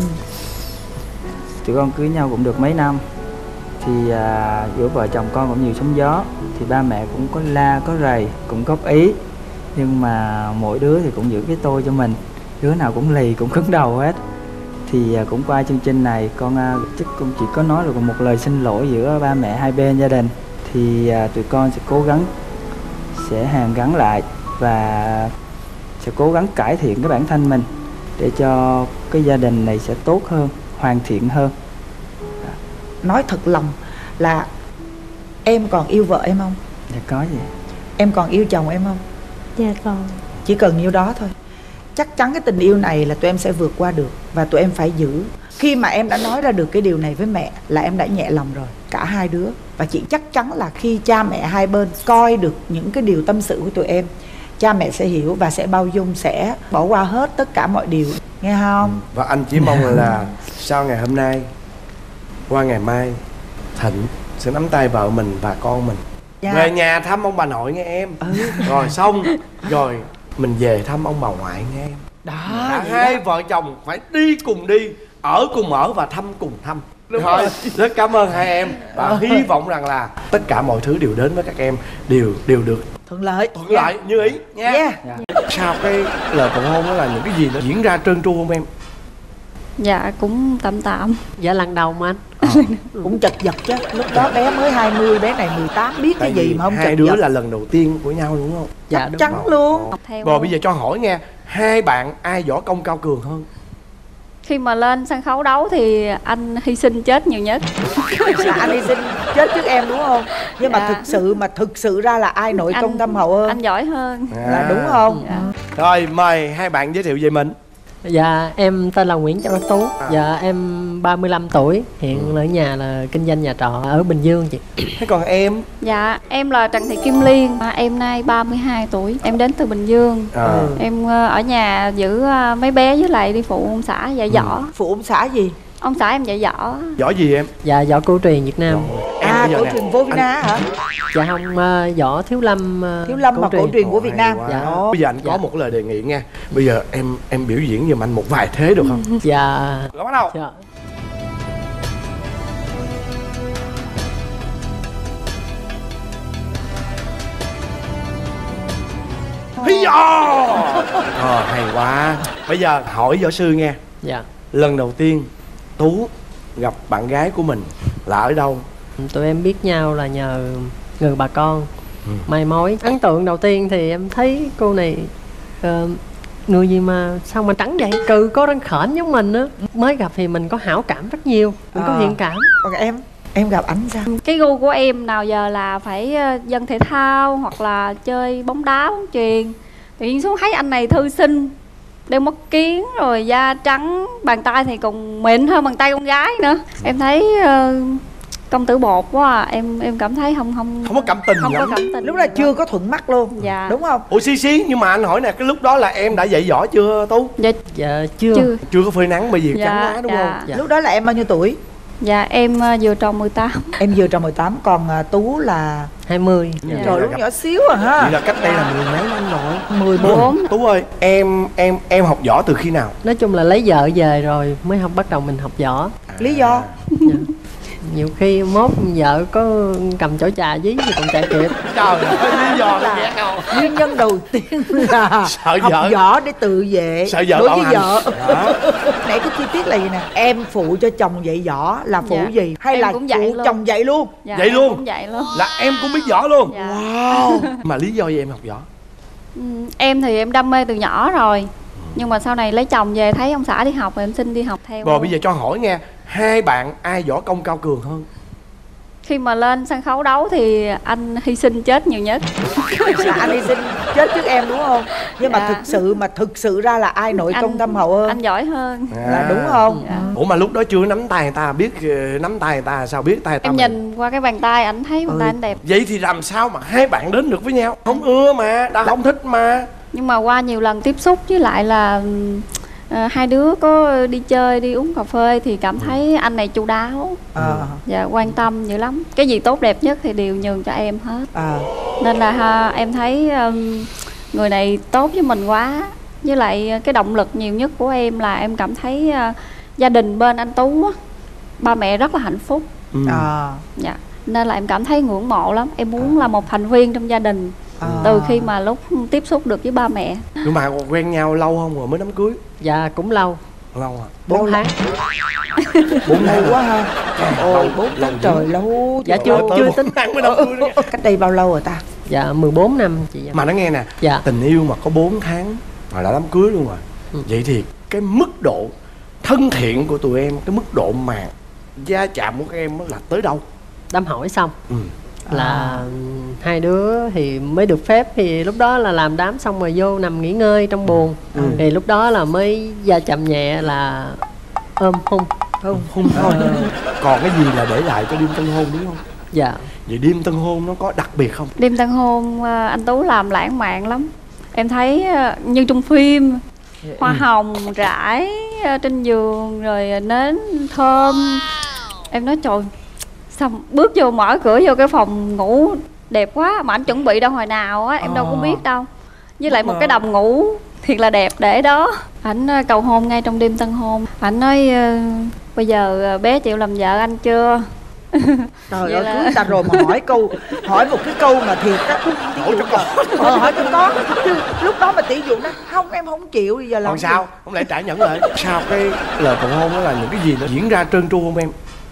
Tụi con cưới nhau cũng được mấy năm thì giữa vợ chồng con cũng nhiều sóng gió, thì ba mẹ cũng có la có rầy, cũng góp ý, nhưng mà mỗi đứa thì cũng giữ cái tôi cho mình, đứa nào cũng lì cũng cứng đầu hết. Thì cũng qua chương trình này con chắc cũng chỉ có nói được một lời xin lỗi giữa ba mẹ hai bên gia đình. Thì tụi con sẽ cố gắng sẽ hàn gắn lại và sẽ cố gắng cải thiện cái bản thân mình để cho cái gia đình này sẽ tốt hơn, hoàn thiện hơn. Nói thật lòng là em còn yêu vợ em không? Dạ có gì. Em còn yêu chồng em không? Dạ còn. Chỉ cần nhiêu đó thôi. Chắc chắn cái tình yêu này là tụi em sẽ vượt qua được, và tụi em phải giữ. Khi mà em đã nói ra được cái điều này với mẹ là em đã nhẹ lòng rồi, cả hai đứa. Và chị chắc chắn là khi cha mẹ hai bên coi được những cái điều tâm sự của tụi em, cha mẹ sẽ hiểu và sẽ bao dung, sẽ bỏ qua hết tất cả mọi điều, nghe không? Và anh chỉ mong là sau ngày hôm nay qua ngày mai Thịnh sẽ nắm tay vợ mình và con mình về nhà thăm ông bà nội nghe em. Rồi xong rồi mình về thăm ông bà ngoại nghe em. Đó, hai vợ chồng phải đi cùng đi, ở cùng ở và thăm cùng thăm. Đúng rồi. Rất cảm ơn hai em và hy vọng rằng là tất cả mọi thứ đều đến với các em đều được thuận lợi như ý nha. Sau cái lời cầu hôn đó là những cái gì nó diễn ra trơn tru không em? Dạ cũng tạm. Dạ lần đầu mà anh. Cũng chật vật chứ. Lúc đó bé mới 20, bé này 18, biết cái gì mà không chật vật. Hai đứa là lần đầu tiên của nhau đúng không? Dạ chắc chắn luôn. Rồi bây giờ cho hỏi nghe, hai bạn ai võ công cao cường hơn? Khi mà lên sân khấu đấu thì anh hy sinh chết nhiều nhất. Là anh hy sinh chết trước em đúng không? Nhưng mà thực sự ra là ai nội công thâm hậu hơn? Anh giỏi hơn. Là đúng không? Rồi mời hai bạn giới thiệu về mình. Dạ em tên là Nguyễn Trọng Đắc Tú. Dạ em 35 tuổi. Hiện ở nhà là kinh doanh nhà trọ ở Bình Dương chị. Thế còn em? Dạ em là Trần Thị Kim Liên, em nay 32 tuổi. Em đến từ Bình Dương. Em ở nhà giữ mấy bé với lại đi phụ ông xã dạy võ. Phụ ông xã gì? Ông xã em dạy võ. Võ gì em? Dạ võ cổ truyền Việt Nam. Cổ truyền vô Việt Nam hả? Dạ không, võ thiếu lâm. Thiếu lâm mà cổ truyền của Việt Nam. Dạ. Bây giờ anh có một lời đề nghị nha. Bây giờ em biểu diễn giùm anh một vài thế được không? Dạ. Rồi bắt đầu. Dạ. Hay quá. Bây giờ hỏi võ sư nghe. Dạ. Lần đầu tiên Tú gặp bạn gái của mình là ở đâu? Tụi em biết nhau là nhờ người bà con mai mối. Ấn tượng đầu tiên thì em thấy cô này người gì mà sao mà trắng vậy, cừ có răng khểnh giống mình á. Mới gặp thì mình có hảo cảm rất nhiều, mình có thiện cảm. Còn em gặp ảnh sao? Cái gu của em nào giờ là phải dân thể thao hoặc là chơi bóng đá, bóng chuyền. Tự nhiên xuống thấy anh này thư sinh, đeo mắt kiến rồi da trắng, bàn tay thì còn mịn hơn bàn tay con gái nữa. Em thấy công tử bột quá à. Em cảm thấy không có cảm tình. Không có cảm tình. Lúc đó chưa có thuận mắt luôn. Dạ. Đúng không? Ủa xí nhưng mà anh hỏi nè, cái lúc đó là em đã dạy võ chưa Tú? Dạ chưa. Chưa có phơi nắng bởi vì trắng quá đúng không? Dạ. Lúc đó là em bao nhiêu tuổi? Dạ em vừa tròn 18. Em vừa tròn 18, còn Tú là 20. Trời lúc nhỏ xíu à ha. Vậy là cách đây là 10 mấy năm rồi. 14. Tú ơi, em học võ từ khi nào? Nói chung là lấy vợ về rồi mới bắt đầu mình học võ. Lý do? Dạ. Nhiều khi mốt vợ có cầm chổi trà dí thì còn chạy kịp. Trời ơi, lý do là nguyên nhân đầu tiên là sợ học vợ. võ để tự vệ. Sợ vợ đối bảo với hành. vợ. Nãy cái chi tiết là gì nè? Em phụ cho chồng dạy võ là phụ gì? Hay em là cũng dạy phụ luôn. chồng dạy luôn? Dạ, Vậy luôn? Em cũng dạy luôn. Là em cũng biết võ luôn. Dạ. Wow. Mà lý do gì em học võ? Em thì em đam mê từ nhỏ rồi. Nhưng mà sau này lấy chồng về thấy ông xã đi học rồi em xin đi học theo. Rồi bây giờ cho hỏi nghe, hai bạn ai võ công cao cường hơn? Khi mà lên sân khấu đấu thì anh hy sinh chết nhiều nhất. Là anh hy sinh chết trước em đúng không? Nhưng mà thực sự ra là ai nội công thâm hậu hơn? Anh giỏi hơn. Là đúng không? Dạ. Ủa mà lúc đó chưa nắm tay người ta, biết nắm tay người ta sao biết tay người ta? Em nhìn qua cái bàn tay ảnh thấy bàn tay anh đẹp. Vậy thì làm sao mà hai bạn đến được với nhau? Không ưa mà, đã không thích mà. Nhưng mà qua nhiều lần tiếp xúc với lại là hai đứa có đi chơi, đi uống cà phê thì cảm thấy anh này chu đáo. Dạ, quan tâm dữ lắm. Cái gì tốt đẹp nhất thì đều nhường cho em hết. Nên là em thấy người này tốt với mình quá. Với lại cái động lực nhiều nhất của em là em cảm thấy gia đình bên anh Tú á, ba mẹ rất là hạnh phúc. Dạ. Nên là em cảm thấy ngưỡng mộ lắm. Em muốn là một thành viên trong gia đình. Từ khi mà lúc tiếp xúc được với ba mẹ. Nhưng mà quen nhau lâu không rồi mới đám cưới? Dạ cũng lâu. Lâu à? 4 tháng. 4 tháng quá ha. Ôi 4 tháng trời lâu. Dạ chưa tính tháng mới đám cưới. Cách đây bao lâu rồi ta? Dạ 14 năm chị. Mà nó nghe nè, dạ. Tình yêu mà có 4 tháng mà đã đám cưới luôn rồi. Vậy thì cái mức độ thân thiện của tụi em, cái mức độ mà gia chạm của các em là tới đâu? Đám hỏi xong là hai đứa thì mới được phép, thì lúc đó là làm đám xong rồi vô nằm nghỉ ngơi trong buồng. Thì lúc đó là mới gia chạm nhẹ là ôm hôn thôi. Còn cái gì là để lại cho đêm tân hôn đúng không? Dạ. Vậy đêm tân hôn nó có đặc biệt không? Đêm tân hôn anh Tú làm lãng mạn lắm. Em thấy như trong phim, hoa hồng rải trên giường rồi nến thơm. Em nói trời, xong bước vô mở cửa vô cái phòng ngủ đẹp quá mà anh chuẩn bị đâu hồi nào á, em đâu có biết đâu. Với lại một cái đầm ngủ thiệt là đẹp để đó. Ảnh cầu hôn ngay trong đêm tân hôn. Ảnh nói bây giờ bé chịu làm vợ anh chưa? Trời ơi, cưới ta rồi mà hỏi một cái câu mà thiệt á. Hỏi cho có. Chứ lúc đó mà tỷ dụ nó không, em không chịu bây giờ làm. Còn sao? Không lẽ trả nhẫn lại? Sao cái lời cầu hôn đó là những cái gì nó diễn ra trơn tru không em?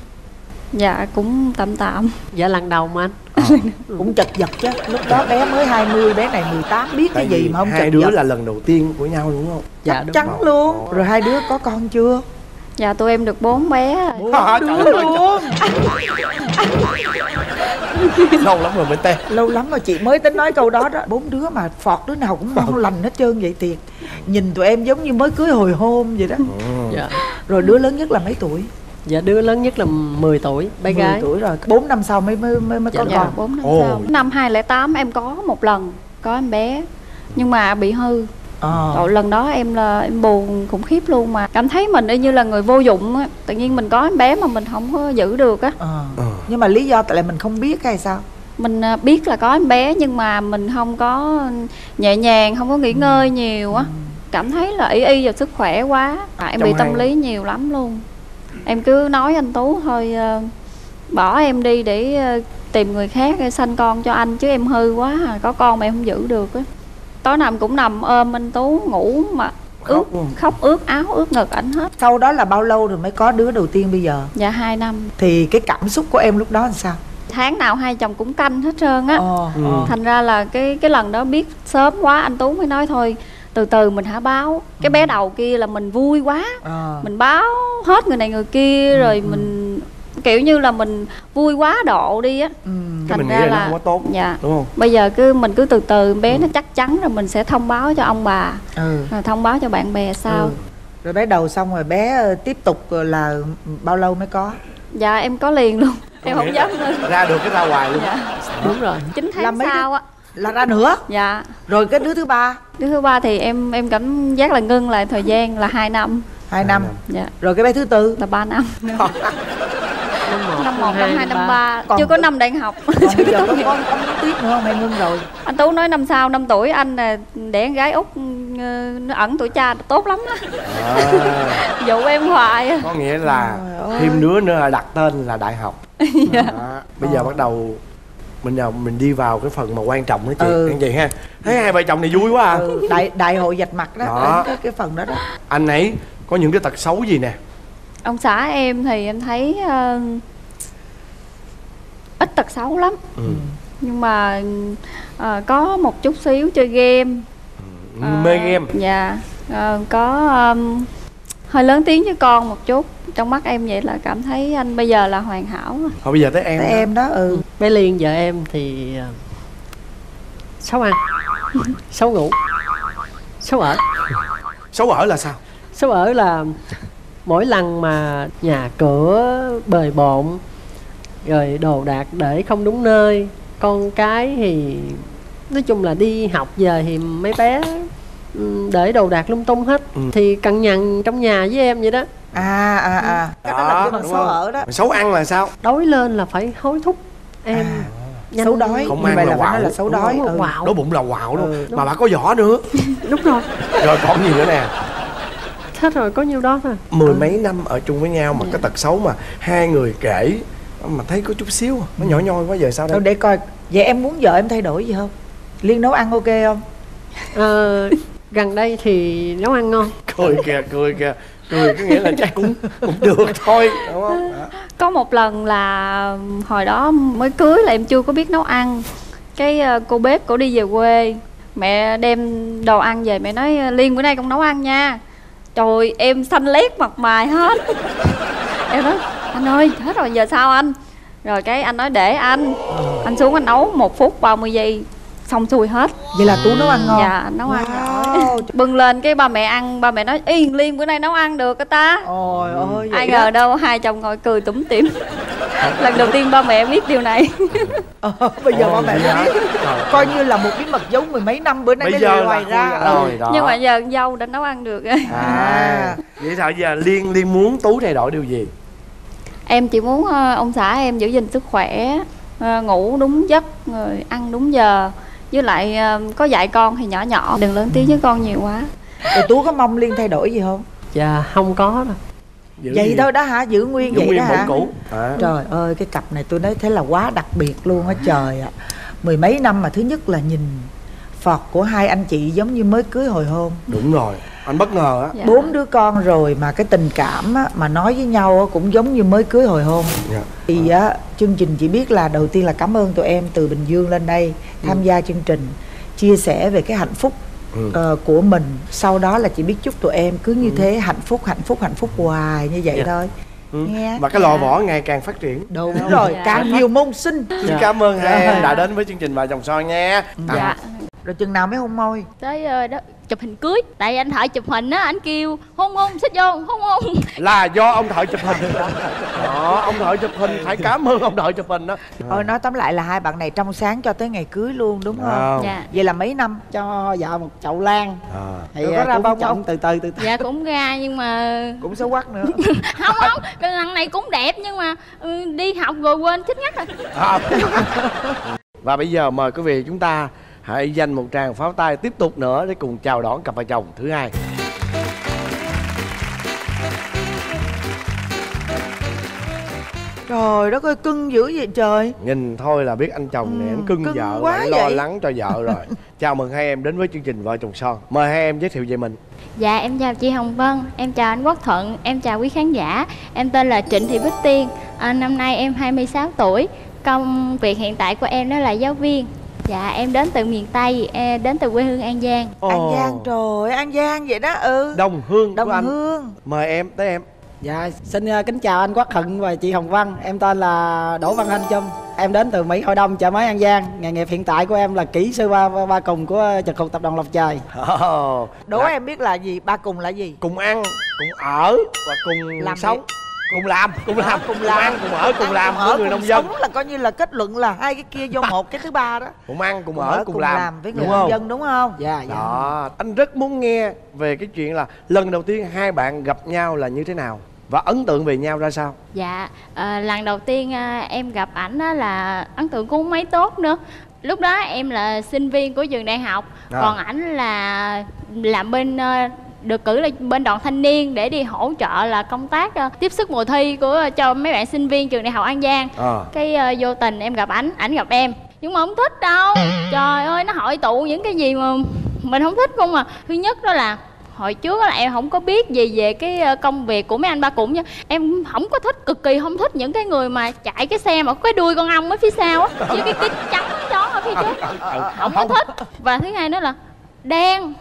Dạ cũng tạm. Dạ lần đầu mà anh. Cũng chật vật chứ. Lúc đó bé mới 20, bé này 18, biết cái gì mà không chật vật. Hai đứa là lần đầu tiên của nhau đúng không? Dạ chắc chắn luôn. Rồi hai đứa có con chưa? Dạ tụi em được 4 bé. 4 đứa luôn. Lâu lắm rồi mới té. Lâu lắm rồi chị mới tính nói câu đó đó. 4 đứa mà phọt đứa nào cũng ngon lành hết trơn vậy thiệt. Nhìn tụi em giống như mới cưới hồi hôm vậy đó. Dạ. Rồi đứa lớn nhất là mấy tuổi? Dạ đứa lớn nhất là 10 tuổi, bé 10 gái. tuổi rồi. 4 năm sau mới có Dạ. con. 4 năm sau. Năm 2008 em có một lần có em bé nhưng mà bị hư. Rồi lần đó em buồn khủng khiếp luôn, mà cảm thấy mình y như là người vô dụng á. Tự nhiên mình có em bé mà mình không có giữ được á. Nhưng mà lý do tại là mình không biết hay sao? Mình biết là có em bé nhưng mà mình không có nhẹ nhàng, không có nghỉ ngơi nhiều á. Cảm thấy là y vào sức khỏe quá. Em bị tâm lý nhiều lắm luôn. Em cứ nói anh Tú thôi, bỏ em đi để tìm người khác sanh con cho anh, chứ em hư quá có con mà em không giữ được á. Tối nào em cũng nằm ôm anh Tú ngủ mà khóc ướt áo ướt ngực ảnh hết. Sau đó là bao lâu rồi mới có đứa đầu tiên bây giờ? Dạ 2 năm. Thì cái cảm xúc của em lúc đó làm sao? Tháng nào hai chồng cũng canh hết trơn á. Thành ra là cái lần đó biết sớm quá, anh Tú mới nói thôi từ từ mình hả báo. Cái bé đầu kia là mình vui quá, mình báo hết người này người kia, rồi mình kiểu như là mình vui quá độ đi á. Thành mình ra nghĩ là nó không có tốt. Dạ. Đúng không? Bây giờ mình cứ từ từ bé nó chắc chắn rồi mình sẽ thông báo cho ông bà, rồi thông báo cho bạn bè sau. Rồi bé đầu xong rồi bé tiếp tục là bao lâu mới có? Dạ em có liền luôn. Em không dám lên. Ra được cái ra hoài luôn. Dạ. Đúng rồi. 9 tháng sau á là ra nữa. Dạ. Rồi cái đứa thứ ba? Đứa thứ ba thì em cảm giác là ngưng lại thời gian là 2 năm. 2 năm. Dạ. Rồi cái bé thứ tư là 3 năm. Năm 1, năm 2, năm 3. Còn chưa có năm đại học. Bây giờ có tiếp nữa không hay ngưng rồi? Anh Tú nói năm sau 5 tuổi anh đẻ con gái út nó ẩn tuổi cha tốt lắm á. Dụ em hoài. Có nghĩa là thêm đứa nữa là đặt tên là đại học. Bây giờ bắt đầu mình đi vào cái phần mà quan trọng đó chị. Anh chị ha, thấy hai vợ chồng này vui quá à. Đại hội vạch mặt đó. Cái phần đó đó. Anh ấy có những cái tật xấu gì nè? Ông xã em thì em thấy ít tật xấu lắm. Nhưng mà có một chút xíu chơi game. Mê game. Dạ. Có hơi lớn tiếng với con một chút. Trong mắt em vậy là cảm thấy anh bây giờ là hoàn hảo. Thôi bây giờ tới em. Tới em đó. Bé Liên vợ em thì xấu ăn, xấu ngủ, xấu ở. Xấu ở là sao? Xấu ở là mỗi lần mà nhà cửa bề bộn, rồi đồ đạc để không đúng nơi, con cái thì nói chung là đi học về thì mấy bé để đồ đạc lung tung hết, thì cằn nhằn trong nhà với em vậy đó. Cái đó là cái mà xấu ở đó. Xấu ăn là sao? Đói lên là phải hối thúc em. Xấu đói. Không ăn là quạo. Là xấu đói. Đói bụng là quạo đó. Mà bà có vỏ nữa. Đúng rồi. Rồi còn gì nữa nè? Hết rồi, có nhiêu đó thôi. 10 mấy năm ở chung với nhau mà cái tật xấu mà hai người kể mà thấy có chút xíu nó nhỏ nhoi quá, giờ sao đây? Thôi để coi. Vậy em muốn vợ em thay đổi gì không? Liên nấu ăn ok không? Gần đây thì nấu ăn ngon. Cười kìa. Cười có nghĩa là chắc cũng được thôi, đúng không? Có một lần là hồi đó mới cưới là em chưa có biết nấu ăn. Cái cô bếp cổ đi về quê, mẹ đem đồ ăn về, mẹ nói Liên bữa nay con nấu ăn nha. Trời, em xanh lét mặt mày hết. Em nói anh ơi hết rồi giờ sao anh? Rồi cái anh nói để anh xuống anh nấu 1 phút 30 giây xong xuôi hết. Vậy là Tú nấu ăn ngon. Dạ nấu ăn giỏi. Bưng lên cái ba mẹ ăn, ba mẹ nói Liên bữa nay nấu ăn được cái ta. Ôi ơi, ai ngờ đâu hai chồng ngồi cười tủm tỉm. Lần đầu tiên ba mẹ biết điều này. Bây giờ ba mẹ biết. Coi như là một bí mật giấu 10 mấy năm bữa nay mới lòi ra. Nhưng mà giờ dâu đã nấu ăn được. Vậy sao giờ Liên muốn Tú thay đổi điều gì? Em chỉ muốn ông xã em giữ gìn sức khỏe, ngủ đúng giấc, rồi ăn đúng giờ. Với lại có dạy con thì nhỏ nhỏ, đừng lớn tiếng với con nhiều quá. Rồi Tú có mong Liên thay đổi gì không? Dạ không có đâu. Vậy thôi đó hả? Giữ nguyên vậy đó hả? Cũ. Trời ơi, cái cặp này tôi nói thế là quá đặc biệt luôn á trời ạ. 10 mấy năm mà thứ nhất là nhìn Phật của hai anh chị giống như mới cưới hồi hôn. Đúng rồi, anh bất ngờ á. 4 đứa con rồi mà cái tình cảm á, mà nói với nhau á, cũng giống như mới cưới hồi hôn. Thì á, chương trình chỉ biết là đầu tiên là cảm ơn tụi em từ Bình Dương lên đây tham gia chương trình, chia sẻ về cái hạnh phúc của mình. Sau đó là chỉ biết chúc tụi em cứ như thế hạnh phúc hoài như vậy thôi. Nghe. Và cái lò võ ngày càng phát triển. Đúng rồi, càng nhiều môn sinh. Xin cảm ơn hai em đã đến với chương trình Vợ Chồng Son nha. Dạ. Rồi chừng nào mới hôn môi? Tới đó chụp hình cưới. Tại anh thợ chụp hình á, anh kêu hôn xích vô, hôn. Là do ông thợ chụp hình. Đó, ông thợ chụp hình phải cảm ơn ông thợ chụp hình đó. Thôi nói tóm lại là hai bạn này trong sáng cho tới ngày cưới luôn đúng không? Dạ. Vậy là mấy năm? Cho vợ một chậu lan. Thì có ra bao chọn từ từ. Dạ cũng ra nhưng mà cũng xấu quắc nữa. Không, cái lần này cũng đẹp nhưng mà đi học rồi quên thích ngắt rồi. Và bây giờ mời quý vị chúng ta hãy dành một tràng pháo tay tiếp tục nữa để cùng chào đón cặp vợ chồng thứ hai. Trời đất ơi, cưng dữ vậy trời. Nhìn thôi là biết anh chồng này anh cưng vợ, quá anh lo vậy. lắng cho vợ rồi. Chào mừng hai em đến với chương trình Vợ Chồng Son. Mời hai em giới thiệu về mình. Dạ em chào chị Hồng Vân, em chào anh Quốc Thuận, em chào quý khán giả. Em tên là Trịnh Thị Bích Tiên, năm nay em 26 tuổi. Công việc hiện tại của em đó là giáo viên. Dạ em đến từ miền Tây, em đến từ quê hương An Giang. An Giang, trời ơi, An Giang vậy đó. Đồng hương Đồng của anh. hương. Mời em, tới em. Dạ, xin kính chào anh Quốc Thuận và chị Hồng Vân. Em tên là Đỗ Văn Hinh Trâm. Em đến từ Mỹ Hội Đông, chợ mới An Giang. Nghề nghiệp hiện tại của em là kỹ sư ba cùng của trực thuộc tập đoàn Lộc Trời. Đố em biết là gì? Ba cùng là gì? Cùng ăn, cùng ở và cùng làm sống. Cùng làm. Cùng ăn, cùng ở, cùng làm với người nông dân. Sống là coi như là kết luận là hai cái kia vô một, cái thứ ba đó. Cùng ăn, cùng ở, cùng làm với người nông dân đúng không? Dạ. Đó, anh rất muốn nghe về cái chuyện là lần đầu tiên hai bạn gặp nhau là như thế nào và ấn tượng về nhau ra sao? Dạ, lần đầu tiên em gặp ảnh là ấn tượng cũng mấy tốt nữa. Lúc đó em là sinh viên của trường đại học, còn ảnh là làm bên được cử là bên đoàn thanh niên để đi hỗ trợ là công tác tiếp sức mùa thi cho mấy bạn sinh viên trường đại học An Giang. Cái vô tình em gặp ảnh gặp em, nhưng mà không thích đâu. Trời ơi, nó hội tụ những cái gì mà mình không thích không à. Thứ nhất đó là hồi trước là em không có biết gì về cái công việc của mấy anh ba cùng nha. Em không có thích, cực kỳ không thích những cái người mà chạy cái xe mà có cái đuôi con ong ở phía sau á, với cái trắng chó ở phía trước. Không có thích. Và thứ hai nữa là đen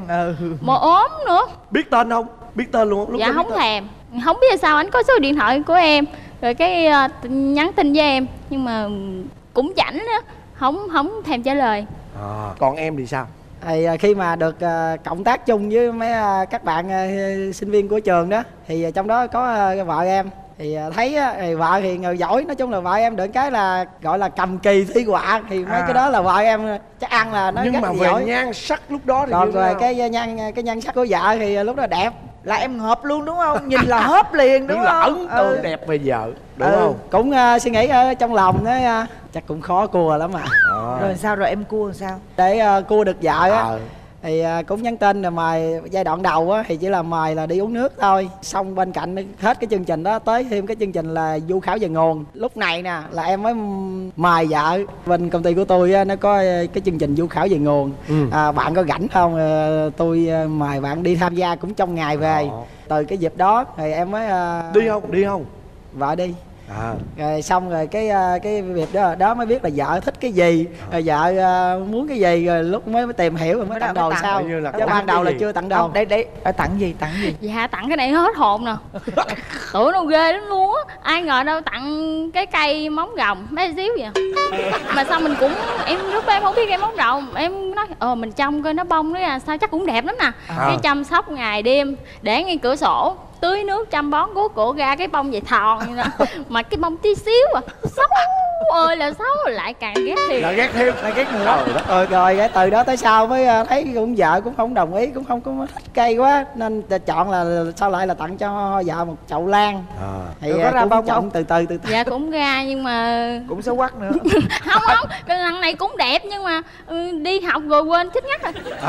mà ốm nữa. Biết tên không? Biết tên luôn không? Dạ không thèm. Không biết sao anh có số điện thoại của em rồi cái nhắn tin với em, nhưng mà cũng chảnh á, không thèm trả lời. Còn em thì sao? Thì khi mà được cộng tác chung với mấy các bạn sinh viên của trường đó, thì trong đó có vợ em. Thì thấy thì vợ thì người giỏi, nói chung là vợ em được cái là gọi là cầm kỳ thi họa, thì mấy cái đó là vợ em chắc ăn là nó nhưng rất mà là về giỏi. nhan sắc lúc đó thì còn rồi cái nhan sắc của vợ thì lúc đó đẹp. Là em hợp luôn đúng không? Nhìn là hớp liền đúng không? Là ấn tượng đẹp về vợ đúng không? Cũng suy nghĩ ở trong lòng đó, chắc cũng khó cua lắm mà. Rồi sao, rồi em cua sao? Để cua được vợ á thì cũng nhắn tin rồi mời. Giai đoạn đầu á thì chỉ là mời là đi uống nước thôi, xong bên cạnh hết cái chương trình đó tới thêm cái chương trình là du khảo về nguồn. Lúc này nè là em mới mời vợ. Bên công ty của tôi á, nó có cái chương trình du khảo về nguồn. Bạn có rảnh không? Tôi mời bạn đi tham gia cũng trong ngày về. Từ cái dịp đó thì em mới đi không vợ đi. Rồi xong rồi cái việc đó mới biết là vợ thích cái gì, rồi vợ muốn cái gì, rồi lúc mới tìm hiểu rồi mới tặng đồ sau. Chứ ban đầu là chưa tặng đồ. Đấy tặng gì? Dạ tặng cái này hết hồn nè. Tưởng đâu ghê lắm luôn á. Ai ngờ đâu tặng cái cây móng rồng mấy xíu vậy. Mà sao mình cũng em lúc đó em không biết cây móng rồng, em nói mình trông coi nó bông đó sao chắc cũng đẹp lắm nè. Cái chăm sóc ngày đêm để ngay cửa sổ, tưới nước chăm bón, cuối cổ ra cái bông vậy thòn như đó. Mà cái bông tí xíu xấu ơi là xấu, lại càng ghét thêm. Lại ghét nữa. Rồi cái từ đó tới sau mới thấy cũng vợ cũng không đồng ý, cũng không có thích cây quá, nên chọn là sau lại là tặng cho vợ một chậu lan. Thì có ra bông chọn từ từ. Dạ cũng ra nhưng mà cũng xấu quắc nữa. không, cái lần này cũng đẹp nhưng mà đi học rồi quên thích ngắt rồi.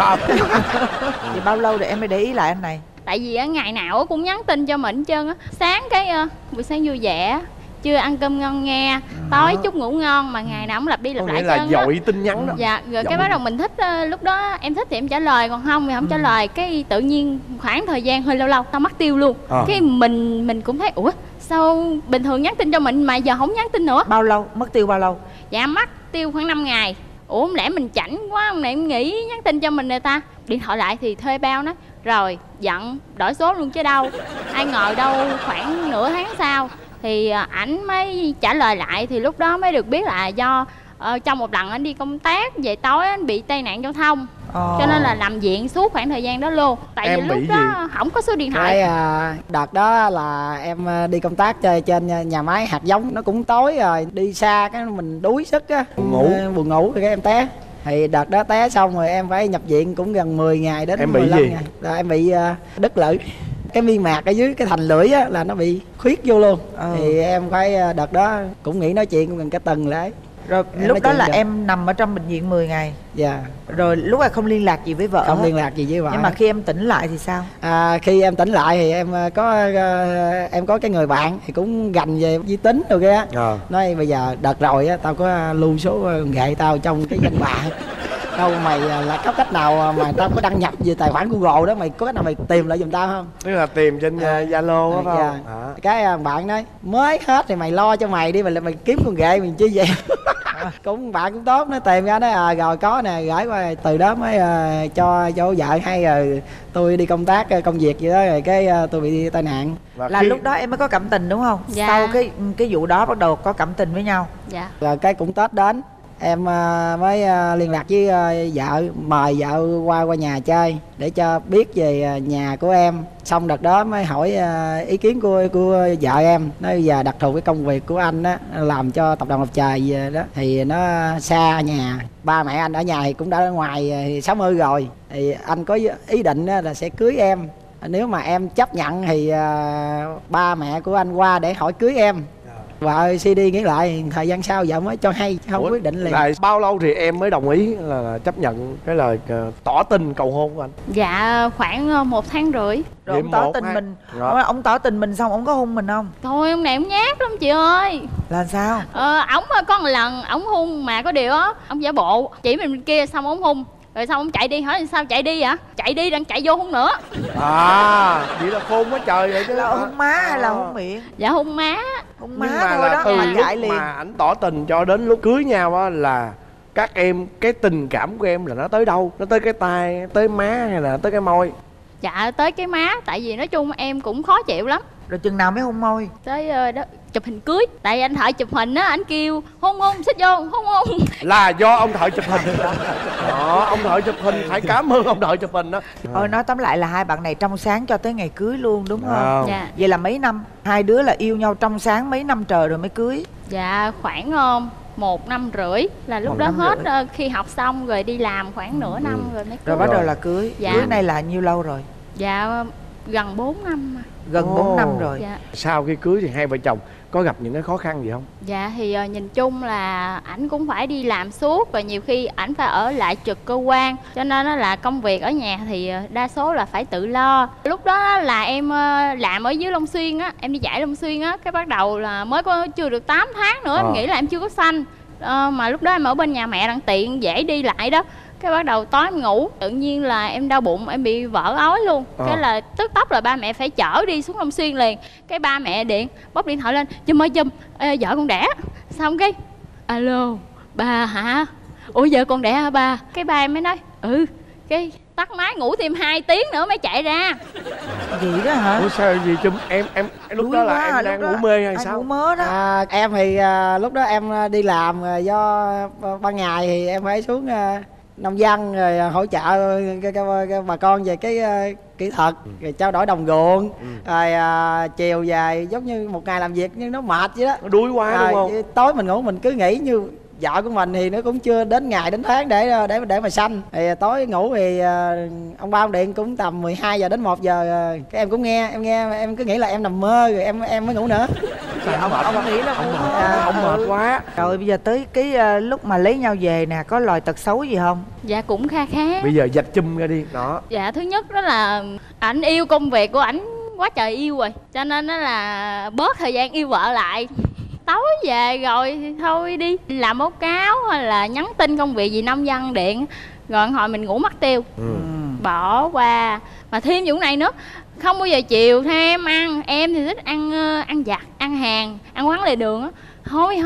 Thì bao lâu rồi em mới để ý lại anh này? Tại vì ngày nào cũng nhắn tin cho mình hết trơn á. Sáng cái buổi sáng vui vẻ, trưa ăn cơm ngon nghe, tối chút ngủ ngon, mà ngày nào cũng lặp đi lặp lại là dội tin nhắn đó. Dạ rồi cái bắt đầu mình thích, lúc đó em thích thì em trả lời, còn không thì không trả lời. Cái tự nhiên khoảng thời gian hơi lâu tao mất tiêu luôn. Cái mình cũng thấy ủa sao bình thường nhắn tin cho mình mà giờ không nhắn tin nữa. Bao lâu? Mất tiêu bao lâu? Dạ mất tiêu khoảng 5 ngày. Ủa không lẽ mình chảnh quá, không lẽ em nghĩ nhắn tin cho mình người ta. Điện thoại lại thì thuê bao nói rồi giận đổi số luôn chứ đâu. ai ngờ đâu khoảng nửa tháng sau thì ảnh mới trả lời lại, thì lúc đó mới được biết là do trong một lần anh đi công tác về tối anh bị tai nạn giao thông, cho nên là nằm viện suốt khoảng thời gian đó luôn. Tại vì lúc đó không có số điện thoại. Đợt đó là em đi công tác trên nhà máy hạt giống, nó cũng tối rồi, đi xa cái mình đuối sức á, buồn ngủ thì cái em té. Thì đợt đó té xong rồi em phải nhập viện cũng gần 10 ngày đến 15 ngày. Là em bị đứt lưỡi. Cái niêm mạc ở dưới cái thành lưỡi á là nó bị khuyết vô luôn. Thì em phải đợt đó cũng nghĩ nói chuyện cũng gần cái tuần lại. Rồi lúc đó là em nằm ở trong bệnh viện 10 ngày. Dạ. Rồi lúc này không liên lạc gì với vợ? Không liên lạc gì với vợ. Nhưng mà khi em tỉnh lại thì sao? Khi em tỉnh lại thì em có cái người bạn thì cũng gành về vi tính rồi kia. Nói bây giờ đợt rồi á, tao có lưu số ghệ tao trong cái danh bạ. Đâu mày là có cách nào mà tao có đăng nhập về tài khoản Google đó, mày có cách nào mày tìm lại giùm tao không? Tức là tìm trên Zalo đó phải không? Cái bạn nói mới hết thì mày lo cho mày đi, mày kiếm con ghệ mình chứ về. Cũng bạn cũng tốt, nó tìm ra đó rồi có nè, gửi qua. Từ đó mới cho vợ hay rồi tôi đi công tác công việc gì đó, rồi cái tôi bị tai nạn. Là lúc đó em mới có cảm tình đúng không? Dạ. Sau cái vụ đó bắt đầu có cảm tình với nhau. Dạ. Rồi cái cũng Tết đến em mới liên lạc với vợ, mời vợ qua nhà chơi để cho biết về nhà của em. Xong đợt đó mới hỏi ý kiến của vợ em. Nói giờ đặc thù cái công việc của anh á, làm cho tập đoàn Lộc Trời về đó thì nó xa nhà, ba mẹ anh ở nhà thì cũng đã ở ngoài 60 rồi, thì anh có ý định là sẽ cưới em. Nếu mà em chấp nhận thì ba mẹ của anh qua để hỏi cưới em. Vợ suy đi nghĩ lại, thời gian sau vợ mới cho hay, không quyết định liền. Bao lâu thì em mới đồng ý là chấp nhận cái lời tỏ tình cầu hôn của anh? Dạ khoảng 1 tháng rưỡi. Rồi ông tỏ tình mình, ông tỏ tình mình xong ông có hôn mình không? Thôi ông này ông nhát lắm chị ơi. Là sao? Ổng có một lần ổng hôn mà có điều á, ông giả bộ chỉ mình bên kia xong ổng hôn. Rồi xong ông chạy đi, hỏi sao chạy đi hả? Chạy đi đang chạy vô hôn nữa. Vậy là khôn quá trời vậy chứ. Là hôn má hay là hôn miệng? Dạ hôn má. Hôn má thôi đó mà chạy liền. Mà ảnh tỏ tình cho đến lúc cưới nhau á là các em, cái tình cảm của em là nó tới đâu? Nó tới cái tai, tới má hay là tới cái môi? Dạ tới cái má, tại vì nói chung em cũng khó chịu lắm. Rồi chừng nào mới hôn môi? Tới đó chụp hình cưới. Tại anh thợ chụp hình á, anh kêu hôn xích vô, hôn. Là do ông thợ chụp hình đó, ông thợ chụp hình phải cảm ơn ông thợ chụp hình đó. Thôi nói tóm lại là hai bạn này trong sáng cho tới ngày cưới luôn đúng không? Dạ. Vậy là mấy năm? Hai đứa là yêu nhau trong sáng mấy năm trời rồi mới cưới? Dạ khoảng 1 năm rưỡi. Là lúc đó hết khi học xong rồi đi làm khoảng nửa năm rồi mới cưới. Rồi bắt đầu là cưới. Dạ. Cưới này là nhiêu lâu rồi? Dạ gần 4 năm. Gần 4 năm rồi. Dạ. Sau khi cưới thì hai vợ chồng có gặp những cái khó khăn gì không? Dạ thì nhìn chung là ảnh cũng phải đi làm suốt, và nhiều khi ảnh phải ở lại trực cơ quan, cho nên là công việc ở nhà thì đa số là phải tự lo. Lúc đó là em làm ở dưới Long Xuyên á, em đi dạy Long Xuyên á, cái bắt đầu là mới có chưa được 8 tháng nữa, em nghĩ là em chưa có sanh. Mà lúc đó em ở bên nhà mẹ đặng tiện dễ đi lại đó. Cái bắt đầu tối em ngủ, tự nhiên là em đau bụng, em bị vỡ ói luôn. Cái là tức tốc là ba mẹ phải chở đi xuống Long Xuyên liền. Cái ba mẹ điện, bóc điện thoại lên, chum ơi chum, vợ con đẻ. Xong cái, alo, ba hả? Ủa vợ con đẻ hả ba? Cái ba em mới nói, cái tắt máy ngủ thêm 2 tiếng nữa mới chạy ra. Vậy đó hả? Ủa sao gì chum, em lúc đó là em đang ngủ mê hay sao? Ngủ mơ đó. Em thì lúc đó em đi làm, do ban ngày thì em phải xuống nông dân rồi hỗ trợ cái bà con về cái kỹ thuật, rồi trao đổi đồng ruộng, rồi chiều về giống như một ngày làm việc nhưng nó mệt vậy đó, nó đuối quá đúng không? Tối mình ngủ mình cứ nghĩ như vợ của mình thì nó cũng chưa đến ngày đến tháng để mà sanh, thì tối ngủ thì ông ba ông điện cũng tầm 12 giờ đến 1 giờ, cái em cũng nghe em cứ nghĩ là em nằm mơ rồi em mới ngủ nữa. Ông nghĩ là ông mệt quá. Rồi bây giờ tới cái lúc mà lấy nhau về nè, có loài tật xấu gì không? Dạ cũng kha khá. Bây giờ dạch chum ra đi đó. Dạ thứ nhất đó là ảnh yêu công việc của ảnh quá trời yêu rồi, cho nên đó là bớt thời gian yêu vợ lại. Tối về rồi thì thôi đi làm báo cáo hay là nhắn tin công việc gì nông dân điện, rồi hồi mình ngủ mất tiêu. Bỏ qua. Mà thêm vụ này nữa, không bao giờ chiều thêm ăn. Em thì thích ăn vặt, ăn hàng, ăn quán lề đường á. Thôi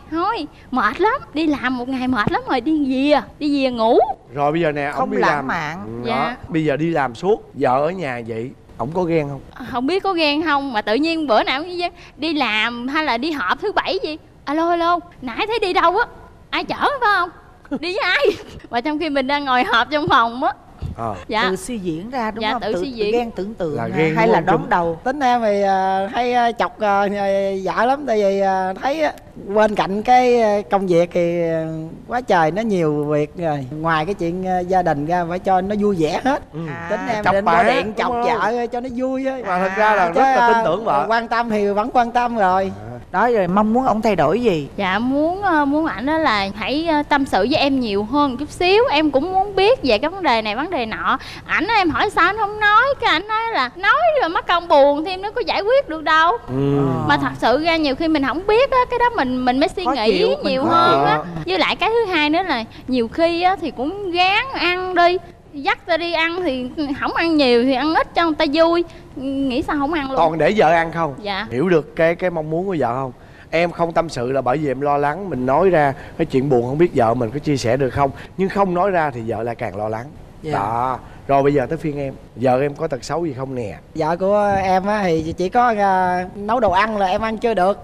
mệt lắm, đi làm một ngày mệt lắm rồi đi về ngủ. Rồi bây giờ nè, không ông đi lãng làm mạn. Dạ. Bây giờ đi làm suốt, vợ ở nhà vậy ổng có ghen không? Không biết có ghen không mà tự nhiên bữa nào cũng đi làm hay là đi họp thứ bảy gì alo nãy thấy đi đâu á, ai chở phải không, đi với ai? Và trong khi mình đang ngồi họp trong phòng á. Dạ. Tự suy diễn ra đúng không? Tự suy diễn. Ghen tưởng tượng hay là đón đầu. Tính em thì hay chọc vợ lắm, tại vì thấy bên cạnh cái công việc thì quá trời nó nhiều việc rồi, ngoài cái chuyện gia đình ra phải cho nó vui vẻ hết. Tính em định gọi điện chọc vợ cho nó vui á, mà thật ra là rất là tin tưởng vợ. Quan tâm thì vẫn quan tâm rồi. Đó, rồi mong muốn ông thay đổi gì? Dạ muốn ảnh đó là hãy tâm sự với em nhiều hơn chút xíu. Em cũng muốn biết về cái vấn đề này vấn đề nọ. Ảnh em hỏi sao anh không nói, cái ảnh nói là nói rồi mất công buồn thêm, nó có giải quyết được đâu. Mà thật sự ra nhiều khi mình không biết á, cái đó mình mới suy nghĩ nhiều hơn á. Với lại cái thứ hai nữa là nhiều khi á thì cũng gán ăn đi, dắt ta đi ăn thì không ăn nhiều thì ăn ít cho người ta vui, nghĩ sao không ăn luôn. Còn để vợ ăn không? Dạ. Hiểu được cái mong muốn của vợ không? Em không tâm sự là bởi vì em lo lắng, mình nói ra cái chuyện buồn không biết vợ mình có chia sẻ được không, nhưng không nói ra thì vợ lại càng lo lắng. Đó. Rồi bây giờ tới phiên em, vợ em có tật xấu gì không nè? Vợ của em á thì chỉ có nấu đồ ăn là em ăn chưa được.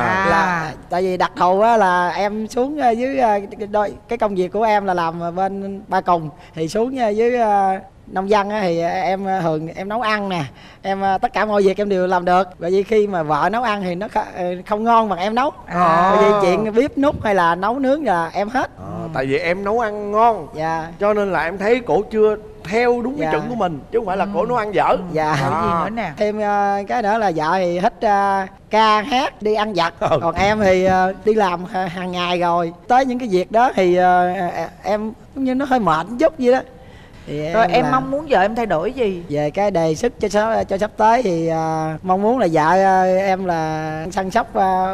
Là tại vì đặc thù á là em xuống dưới cái công việc của em là làm bên Ba Cùng, thì xuống dưới nông dân á thì em thường em nấu ăn nè, em tất cả mọi việc em đều làm được. Bởi vì khi mà vợ nấu ăn thì nó không ngon bằng em nấu. Bởi vì chuyện bếp núc hay là nấu nướng là em hết. Tại vì em nấu ăn ngon, cho nên là em thấy cổ chưa theo đúng cái chuẩn của mình, chứ không phải là cổ nấu ăn dở. Cái gì nữa nè? Thêm cái nữa là vợ thì thích ca hát đi ăn vặt, còn em thì đi làm hàng ngày rồi, tới những cái việc đó thì em giống như nó hơi mệt chút vậy đó. Rồi em mong muốn vợ em thay đổi gì? Về cái đề xuất cho sắp tới thì mong muốn là vợ em là săn sóc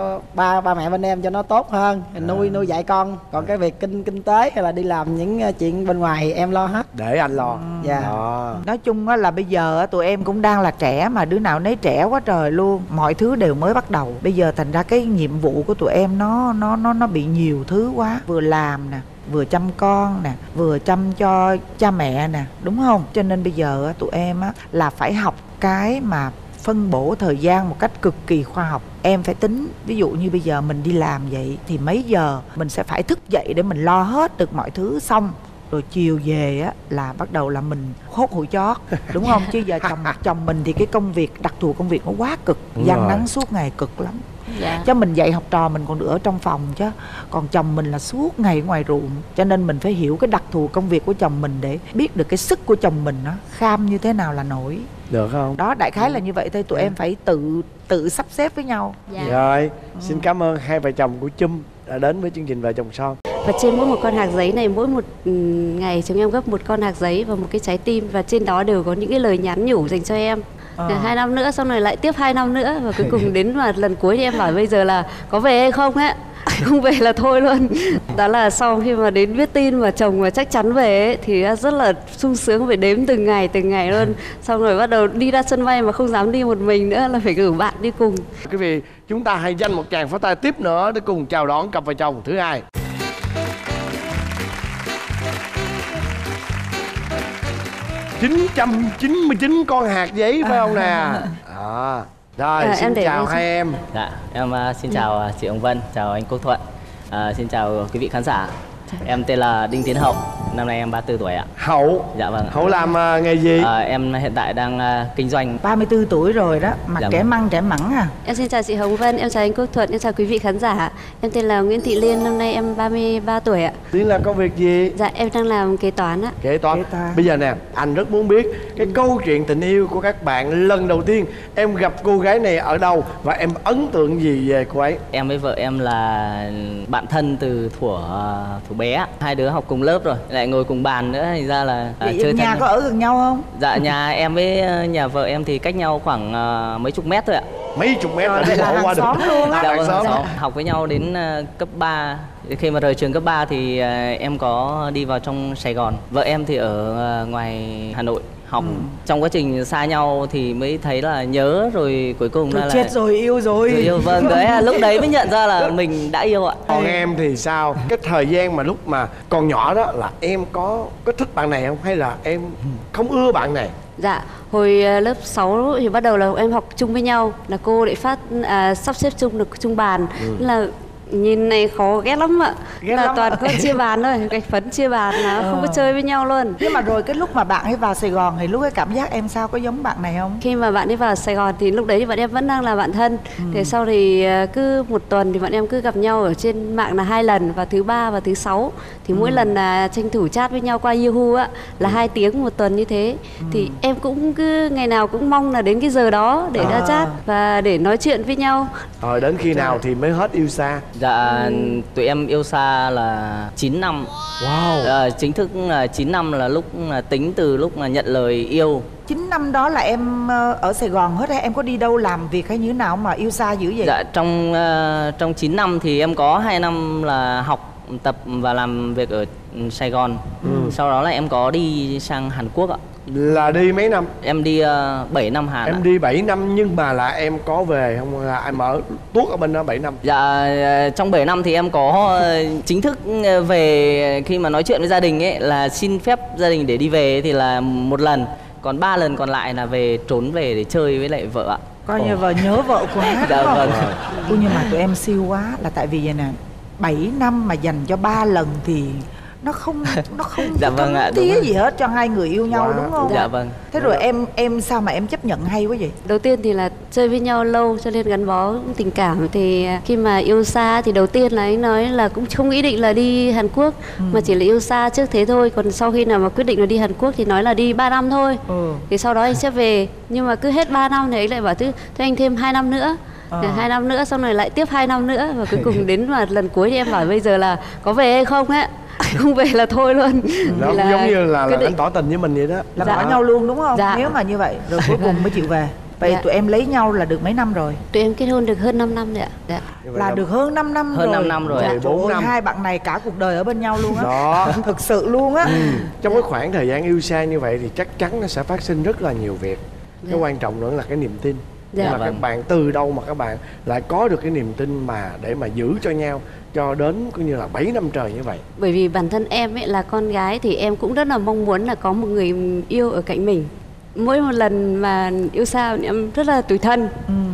ba mẹ bên em cho nó tốt hơn, nuôi dạy con. Còn cái việc kinh tế hay là đi làm những chuyện bên ngoài thì em lo hết, để anh lo. Nói chung là bây giờ tụi em cũng đang là trẻ, mà đứa nào nấy trẻ quá trời luôn, mọi thứ đều mới bắt đầu. Bây giờ thành ra cái nhiệm vụ của tụi em nó bị nhiều thứ quá, vừa làm nè, vừa chăm con nè, vừa chăm cho cha mẹ nè, đúng không? Cho nên bây giờ tụi em là phải học cái mà phân bổ thời gian một cách cực kỳ khoa học. Em phải tính, ví dụ như bây giờ mình đi làm vậy thì mấy giờ mình sẽ phải thức dậy để mình lo hết được mọi thứ xong, rồi chiều về là bắt đầu là mình hốt hụi chót, đúng không? Chứ giờ chồng mình thì cái công việc, đặc thù công việc nó quá cực, dằn nắng suốt ngày cực lắm. Chứ mình dạy học trò mình còn được ở trong phòng, chứ còn chồng mình là suốt ngày ở ngoài ruộng. Cho nên mình phải hiểu cái đặc thù công việc của chồng mình để biết được cái sức của chồng mình nó kham như thế nào là nổi. Được không? Đó, đại khái là như vậy thôi. Tụi em phải tự sắp xếp với nhau. Rồi, xin cảm ơn hai vợ chồng của Chum đã đến với chương trình Vợ Chồng Son. Và trên mỗi một con hạt giấy này, mỗi một ngày chúng em gấp một con hạt giấy và một cái trái tim, và trên đó đều có những cái lời nhắn nhủ dành cho em. 2 năm nữa, xong rồi lại tiếp 2 năm nữa, và cuối cùng đến mà lần cuối thì em bảo bây giờ là có về hay không ấy. Không về là thôi luôn. Đó là sau khi mà đến biết tin mà chồng mà chắc chắn về ấy, thì rất là sung sướng, phải đếm từng ngày luôn. Xong rồi bắt đầu đi ra sân bay mà không dám đi một mình nữa, là phải cử bạn đi cùng. Quý vị, chúng ta hãy dành một tràng pháo tay tiếp nữa để cùng chào đón cặp vợ chồng thứ hai. $999 con hạt giấy phải không nè? Rồi, xin chào hai em. Dạ, em xin chào chị Hồng Vân, chào anh Quốc Thuận, xin chào quý vị khán giả. Em tên là Đinh Tiến Hậu, năm nay em 34 tuổi ạ. Hậu? Dạ vâng. Hậu làm nghề gì? Em hiện tại đang kinh doanh. 34 tuổi rồi đó, mặt dạ trẻ vâng. măng trẻ mẵng à. Em xin chào chị Hồng Vân, em chào anh Quốc Thuận, em chào quý vị khán giả. Em tên là Nguyễn Thị Liên, năm nay em 33 tuổi ạ. Tiến làm công việc gì? Dạ, em đang làm kế toán ạ. Kế toán. Bây giờ nè, anh rất muốn biết cái câu chuyện tình yêu của các bạn lần đầu tiên em gặp cô gái này ở đâu và em ấn tượng gì về cô ấy? Em với vợ em là bạn thân từ thuở bé, hai đứa học cùng lớp rồi, lại ngồi cùng bàn nữa, thành ra là chơi nhà có ở gần nhau không? Dạ, nhà em với nhà vợ em thì cách nhau khoảng mấy chục mét thôi ạ. Mấy chục mét là đi bộ qua được. Luôn á. Dạ, xóm. Học với nhau đến cấp 3. Khi mà rời trường cấp 3 thì em có đi vào trong Sài Gòn. Vợ em thì ở ngoài Hà Nội học. Trong quá trình xa nhau thì mới thấy là nhớ, rồi cuối cùng là chết rồi, yêu rồi. Yêu, vâng, đấy, lúc đấy mới nhận ra là mình đã yêu ạ. Còn em thì sao? Cái thời gian mà lúc mà còn nhỏ đó là em có thích bạn này không? Hay là em không ưa bạn này? Dạ, hồi lớp 6 thì bắt đầu là em học chung với nhau, là cô lại sắp xếp chung được chung bàn. Là nhìn này khó ghét lắm ạ. Là toàn có chia bàn thôi, gạch phấn chia bàn là không có chơi với nhau luôn. Nhưng mà rồi cái lúc mà bạn ấy vào Sài Gòn thì lúc ấy cảm giác em sao, có giống bạn này không? Khi mà bạn ấy vào Sài Gòn thì lúc đấy thì bọn em vẫn đang là bạn thân. Thế sau thì cứ một tuần thì bọn em cứ gặp nhau ở trên mạng là 2 lần, vào thứ 3 và thứ 6. Thì mỗi lần là tranh thủ chat với nhau qua Yahoo á, là 2 tiếng một tuần như thế. Thì em cũng cứ ngày nào cũng mong là đến cái giờ đó để ra chat và để nói chuyện với nhau. Rồi đến khi nào thì mới hết yêu xa? Dạ, tụi em yêu xa là 9 năm. Wow. Chính thức là 9 năm là lúc tính từ lúc mà nhận lời yêu. 9 năm đó là em ở Sài Gòn hết hay em có đi đâu làm việc hay như thế nào mà yêu xa dữ vậy? Dạ, trong 9 năm thì em có 2 năm là học, tập và làm việc ở Sài Gòn. Sau đó là em có đi sang Hàn Quốc ạ. Là đi mấy năm? Em đi 7 năm Hàn. Em đi 7 năm nhưng mà là em có về không, là em ở tuốt ở bên đó 7 năm? Dạ, trong 7 năm thì em có chính thức về, khi mà nói chuyện với gia đình ấy là xin phép gia đình để đi về thì là 1 lần. Còn 3 lần còn lại là trốn về để chơi với lại vợ ạ. Coi như vợ nhớ vợ quá. Dạ vâng. Nhưng mà tụi em siêu quá, là tại vì vậy nè, 7 năm mà dành cho 3 lần thì nó không dạ vâng ạ, tía gì hết cho hai người yêu nhau đúng không? Dạ vâng. Thế rồi em sao mà em chấp nhận hay quá vậy? Đầu tiên thì là chơi với nhau lâu cho nên gắn bó tình cảm. Thì khi mà yêu xa thì đầu tiên là anh nói là cũng không ý định là đi Hàn Quốc, mà chỉ là yêu xa trước thế thôi. Còn sau khi nào mà quyết định là đi Hàn Quốc thì nói là đi 3 năm thôi. Thì sau đó anh sẽ về. Nhưng mà cứ hết 3 năm thì anh lại bảo thôi anh thêm 2 năm nữa. 2 năm nữa, xong rồi lại tiếp 2 năm nữa. Và cuối cùng đến mà lần cuối thì em hỏi bây giờ là có về hay không á. Không về là thôi luôn. Nó cũng giống như là anh tỏ tình với mình vậy đó. Là bỏ nhau luôn đúng không? Dạ. Nếu mà như vậy rồi cuối cùng mới chịu về. Vậy tụi em lấy nhau là được mấy năm rồi? Tụi em kết hôn được hơn 5 năm rồi ạ. Dạ. Là được hơn 5 năm hơn rồi. 5 năm rồi. Dạ, 4 năm. Hai bạn này cả cuộc đời ở bên nhau luôn á. Đó. Thực sự luôn á. Trong cái khoảng thời gian yêu xa như vậy thì chắc chắn nó sẽ phát sinh rất là nhiều việc. Cái quan trọng nữa là cái niềm tin. Dạ. Mà các bạn từ đâu mà các bạn lại có được cái niềm tin mà để mà giữ cho nhau cho đến cũng như là 7 năm trời như vậy? Bởi vì bản thân em ấy là con gái thì em cũng rất là mong muốn là có một người yêu ở cạnh mình. Mỗi một lần mà yêu xa thì em rất là tủi thân.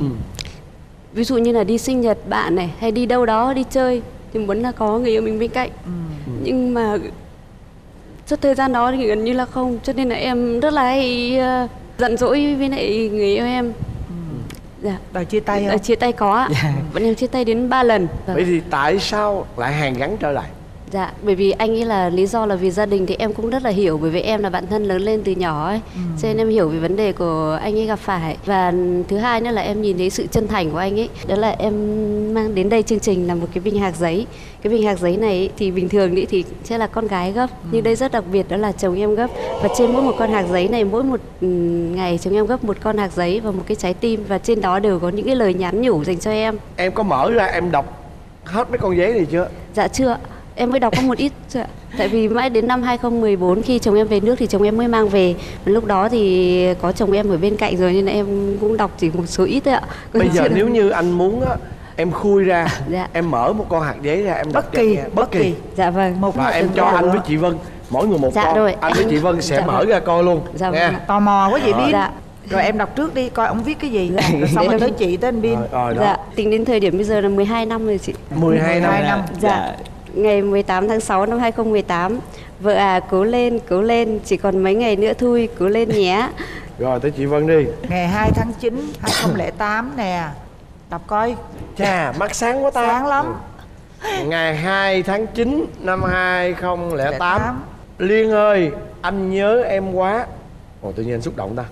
Ví dụ như là đi sinh nhật bạn này hay đi đâu đó đi chơi thì muốn là có người yêu mình bên cạnh. Nhưng mà suốt thời gian đó thì gần như là không, cho nên là em rất là hay giận dỗi với lại người yêu em. Dạ. Đòi chia tay không? Chia tay có ạ. Bọn em chia tay đến 3 lần. Vậy thì tại sao lại hàn gắn trở lại? Dạ, bởi vì anh ấy là lý do là vì gia đình thì em cũng rất là hiểu. Bởi vì em là bạn thân lớn lên từ nhỏ ấy, cho nên em hiểu về vấn đề của anh ấy gặp phải. Và thứ hai nữa là em nhìn thấy sự chân thành của anh ấy. Đó là em mang đến đây chương trình là một cái bình hạc giấy. Cái bình hạc giấy này ấy, thì bình thường ý, thì sẽ là con gái gấp, nhưng đây rất đặc biệt đó là chồng em gấp. Và trên mỗi một con hạc giấy này, mỗi một ngày chồng em gấp một con hạc giấy và một cái trái tim. Và trên đó đều có những cái lời nhắn nhủ dành cho em. Em có mở ra em đọc hết mấy con giấy này chưa? Dạ chưa. Em mới đọc có một ít thôi ạ. Tại vì mãi đến năm 2014 khi chồng em về nước thì chồng em mới mang về. Lúc đó thì có chồng em ở bên cạnh rồi nên là em cũng đọc chỉ một số ít thôi ạ. Còn bây giờ nếu như anh muốn á, em khui ra, dạ. Em mở một con hạt giấy ra, em đọc bất kỳ. Dạ vâng. Và em cho anh với chị Vân mỗi người một con. Rồi. Anh với chị Vân sẽ mở ra coi luôn. Dạ nghe. vâng. Tò mò quá vậy Bin. Dạ. Rồi em đọc trước đi coi ông viết cái gì. Rồi xong rồi tới chị tới anh Bin. Dạ, tính đến thời điểm bây giờ là 12 năm rồi chị. 12 năm. Dạ. Ngày 18 tháng 6 năm 2018. Vợ à, cố lên, chỉ còn mấy ngày nữa thôi, cố lên nhé. Rồi tới chị Vân đi. Ngày 2 tháng 9 2008 nè. Đọc coi. Chà, mắt sáng quá ta. Sáng lắm. Ngày 2 tháng 9 năm 2008. Liên ơi, anh nhớ em quá. Ồ, tự nhiên anh xúc động ta.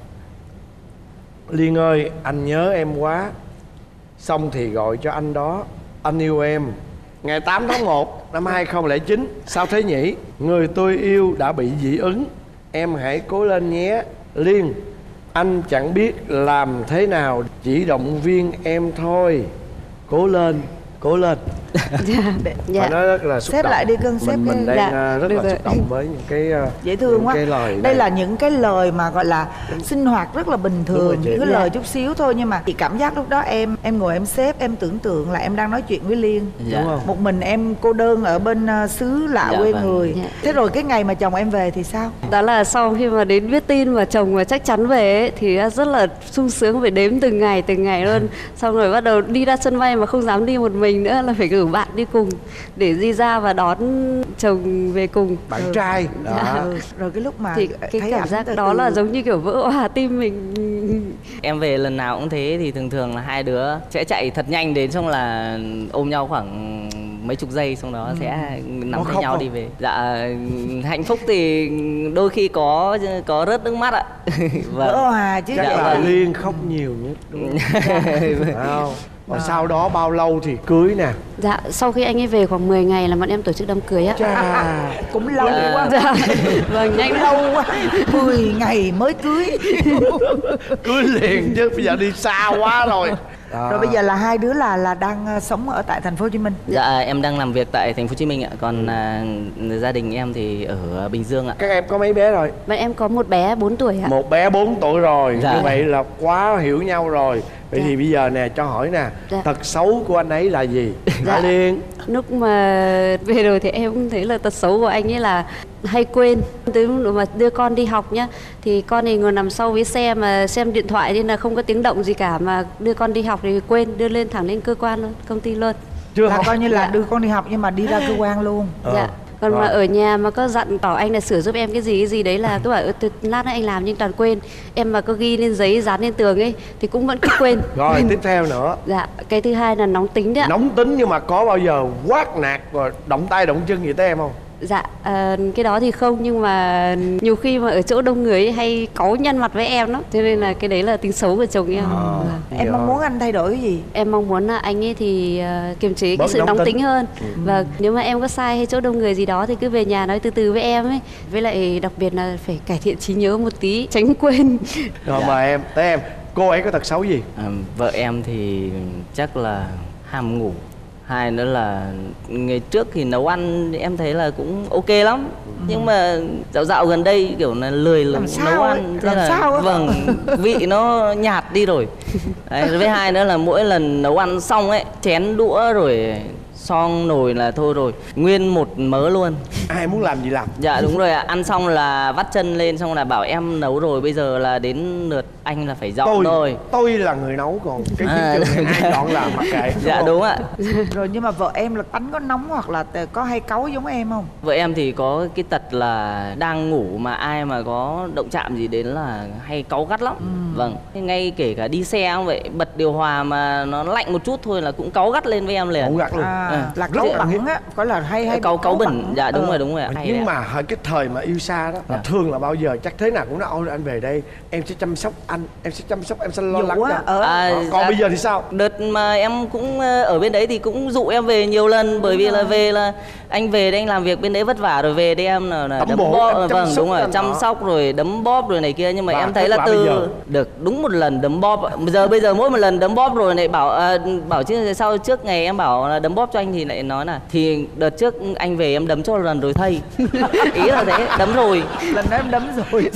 Liên ơi, anh nhớ em quá. Xong thì gọi cho anh đó. Anh yêu em. Ngày 8 tháng 1 năm 2009. Sao thế nhỉ? Người tôi yêu đã bị dị ứng. Em hãy cố lên nhé. Liên, anh chẳng biết làm thế nào, chỉ động viên em thôi. Cố lên, cố lên. Phải nói rất là xúc xếp động. lại đi cưng, xếp mình cái đang rất là xúc động với những cái dễ thương quá. cái lời đây này. là những cái lời mà gọi là sinh hoạt rất là bình thường, rồi chị. những cái lời chút xíu thôi, nhưng mà chị cảm giác lúc đó em ngồi em xếp, em tưởng tượng là em đang nói chuyện với Liên. Dạ. Đúng không? Một mình em cô đơn ở bên xứ lạ Dạ, quê vâng. người. Dạ. Thế rồi cái ngày mà chồng em về thì sao? Đó là sau khi mà đến biết tin mà chồng mà chắc chắn về ấy, thì rất là sung sướng, phải đếm từng ngày luôn. Xong rồi bắt đầu đi ra sân bay mà không dám đi một mình nữa, là phải cử bạn đi cùng để đi ra và đón chồng về cùng. Bạn trai đó. Rồi cái lúc mà Thì cái thấy cảm ảnh giác từ đó từ- là giống như kiểu vỡ hòa tim mình. Em về lần nào cũng thế, thì thường là hai đứa sẽ chạy thật nhanh đến, xong là ôm nhau khoảng mấy chục giây, xong đó sẽ nắm tay khóc nhau không? đi về. Dạ, hạnh phúc thì đôi khi có rớt nước mắt ạ. vỡ hòa chứ. Chắc Dạ, là vâng. Liên khóc nhiều nhất đúng không? Phải không? Và sau đó bao lâu thì cưới nè? Dạ, sau khi anh ấy về khoảng 10 ngày là bọn em tổ chức đám cưới á. Chà. Cũng lâu quá. Dạ. Vâng, nhanh Lâu quá, 10 ngày mới cưới. Cưới liền chứ bây giờ đi xa quá rồi. Rồi bây giờ là hai đứa là đang sống ở tại thành phố Hồ Chí Minh. Dạ, em đang làm việc tại thành phố Hồ Chí Minh ạ, còn gia đình em thì ở Bình Dương ạ. Các em có mấy bé rồi? Bọn em có một bé 4 tuổi ạ. Một bé 4 tuổi rồi. Dạ. Như vậy là quá hiểu nhau rồi. Vậy Dạ. thì bây giờ nè, cho hỏi nè, Dạ. tật xấu của anh ấy là gì? Dạ. Liên. Lúc mà về rồi thì em cũng thấy là tật xấu của anh ấy là hay quên. Tới lúc mà đưa con đi học nhá, thì con thì ngồi nằm sau với xe mà xem điện thoại nên là không có tiếng động gì cả, mà đưa con đi học thì quên, đưa lên thẳng lên cơ quan luôn, công ty luôn. Chưa Là học. coi như là Dạ. đưa con đi học nhưng mà đi ra cơ quan luôn. Dạ. Còn Rồi. mà ở nhà mà có dặn bảo anh là sửa giúp em cái gì đấy là cứ bảo lát nữa anh làm nhưng toàn quên. Em mà có ghi lên giấy dán lên tường ấy thì cũng vẫn cứ quên. Rồi tiếp theo nữa. Dạ, cái thứ hai là nóng tính đấy ạ. Nóng tính nhưng mà có bao giờ quát nạt rồi động tay động chân gì tới em không? Dạ, cái đó thì không, nhưng mà nhiều khi mà ở chỗ đông người ấy, hay cáu nhăn mặt với em lắm. Cho nên là cái đấy là tính xấu của chồng em. Vâng. Em mong muốn anh thay đổi cái gì? Em mong muốn là anh ấy thì kiềm chế cái Bớt sự nóng nóng tính. tính hơn. Và nếu mà em có sai hay chỗ đông người gì đó thì cứ về nhà nói từ từ với em ấy. Với lại đặc biệt là phải cải thiện trí nhớ một tí, tránh quên. Rồi mời em, tới em. Cô ấy có tật xấu gì? Vợ em thì chắc là ham ngủ. Hai nữa là ngày trước thì nấu ăn em thấy là cũng ok lắm. Nhưng mà dạo gần đây kiểu là lười nấu ăn. Thế Làm là sao ấy? vâng, vị nó nhạt đi rồi. Đấy, với hai nữa là mỗi lần nấu ăn xong ấy, chén đũa rồi xong nồi là thôi rồi, nguyên một mớ luôn. Ai muốn làm gì làm. Dạ đúng rồi ạ, ăn xong là vắt chân lên, xong là bảo em nấu rồi, bây giờ là đến lượt anh là phải dọn thôi. Tôi là người nấu, còn cái chiến trường này ai chọn làm mặc kệ. Dạ đúng ạ. Rồi nhưng mà vợ em là tánh có nóng hoặc là có hay cáu giống em không? Vợ em thì có cái tật là đang ngủ mà ai mà có động chạm gì đến là hay cáu gắt lắm. Vâng, ngay kể cả đi xe cũng vậy, bật điều hòa mà nó lạnh một chút thôi là cũng cáu gắt lên với em liền. Cáu gắt luôn. Là cáu bẩn á, có là hay cáu bẩn. Dạ đúng rồi, đúng rồi ạ. Nhưng mà hồi cái thời mà yêu xa đó là thường là bao giờ chắc thế nào cũng nói ôi anh về đây em sẽ chăm sóc anh, em sẽ chăm sóc, em sẽ lo lắng cho. Còn bây giờ thì sao? Đợt mà em cũng ở bên đấy thì cũng dụ em về nhiều lần, bởi vì là về là anh về đây anh làm việc bên đấy vất vả rồi về đây em là đấm bóp. Vâng đúng rồi, chăm sóc rồi đấm bóp rồi này kia, nhưng mà em thấy là từ được đúng một lần đấm bóp. Bây giờ mỗi một lần đấm bóp rồi lại bảo chứ sau trước ngày em bảo là đấm bóp cho anh thì lại nói là thì đợt trước anh về em đấm cho lần rồi thầy. Ý là thế, đấm rồi. Lần đó em đấm rồi.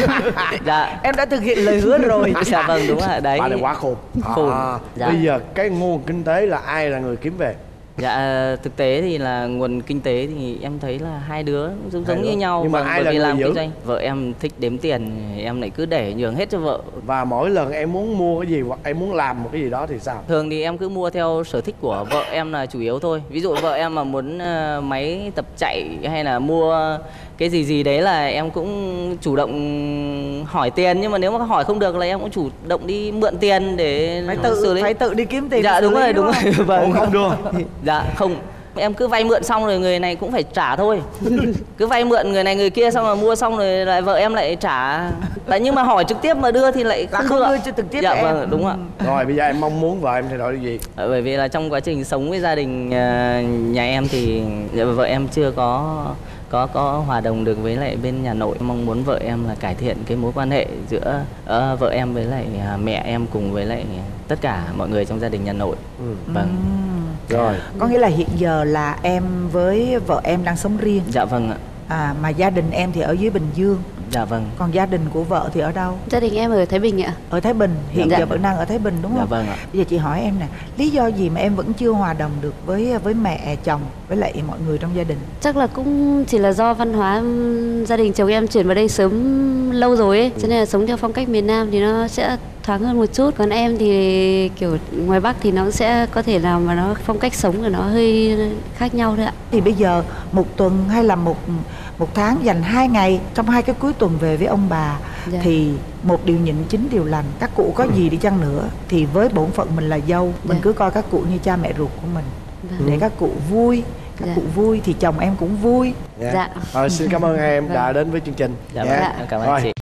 Dạ. Em đã thực hiện lời hứa rồi. Dạ vâng đúng rồi đấy. Bạn này quá khôn. Dạ. Bây giờ cái nguồn kinh tế là ai là người kiếm về? Dạ thực tế thì là nguồn kinh tế thì em thấy là hai đứa giống như nhau. Nhưng mà ai là người làm giữ? kinh doanh. Vợ em thích đếm tiền, em lại cứ để nhường hết cho vợ. Và mỗi lần em muốn mua cái gì hoặc em muốn làm một cái gì đó thì sao? Thường thì em cứ mua theo sở thích của vợ em là chủ yếu thôi. Ví dụ vợ em mà muốn máy tập chạy hay là mua cái gì đấy là em cũng chủ động hỏi tiền, nhưng mà nếu mà hỏi không được là em cũng chủ động đi mượn tiền để phải tự đi kiếm tiền. Dạ đúng rồi, đúng rồi. Vâng. Không đưa. Dạ không, em cứ vay mượn xong rồi người này cũng phải trả thôi. Cứ vay mượn người này người kia xong rồi mua xong rồi lại vợ em lại trả. Đấy, nhưng mà hỏi trực tiếp mà đưa thì lại không đưa cho trực tiếp. Dạ vâng đúng ạ. Rồi bây giờ em mong muốn vợ em thay đổi gì? Bởi vì là trong quá trình sống với gia đình nhà em thì vợ em chưa có hòa đồng được với lại bên nhà nội. Mong muốn vợ em là cải thiện cái mối quan hệ giữa vợ em với lại mẹ em cùng với lại tất cả mọi người trong gia đình nhà nội. Vâng. Rồi. Có nghĩa là hiện giờ là em với vợ em đang sống riêng. Dạ vâng ạ. Mà gia đình em thì ở dưới Bình Dương. Dạ vâng. Còn gia đình của vợ thì ở đâu? Gia đình em ở Thái Bình ạ. Ở Thái Bình, hiện giờ vẫn đang ở Thái Bình đúng không? Dạ vâng ạ. Bây giờ chị hỏi em nè, lý do gì mà em vẫn chưa hòa đồng được với mẹ chồng với lại mọi người trong gia đình? Chắc là cũng chỉ là do văn hóa gia đình chồng em chuyển vào đây sớm lâu rồi ấy, cho nên là sống theo phong cách miền Nam thì nó sẽ thoáng hơn một chút. Còn em thì kiểu ngoài Bắc thì nó sẽ có thể nào mà nó phong cách sống của nó hơi khác nhau thôi ạ. Thì bây giờ một tuần hay là một tháng dành 2 ngày trong 2 cái cuối tuần về với ông bà, thì một điều nhịn 9 điều lành. Các cụ có gì đi chăng nữa thì với bổn phận mình là dâu, mình cứ coi các cụ như cha mẹ ruột của mình, để các cụ vui. Các cụ vui thì chồng em cũng vui. Rồi, xin cảm ơn hai em đã đến với chương trình. Dạ, cảm ơn chị.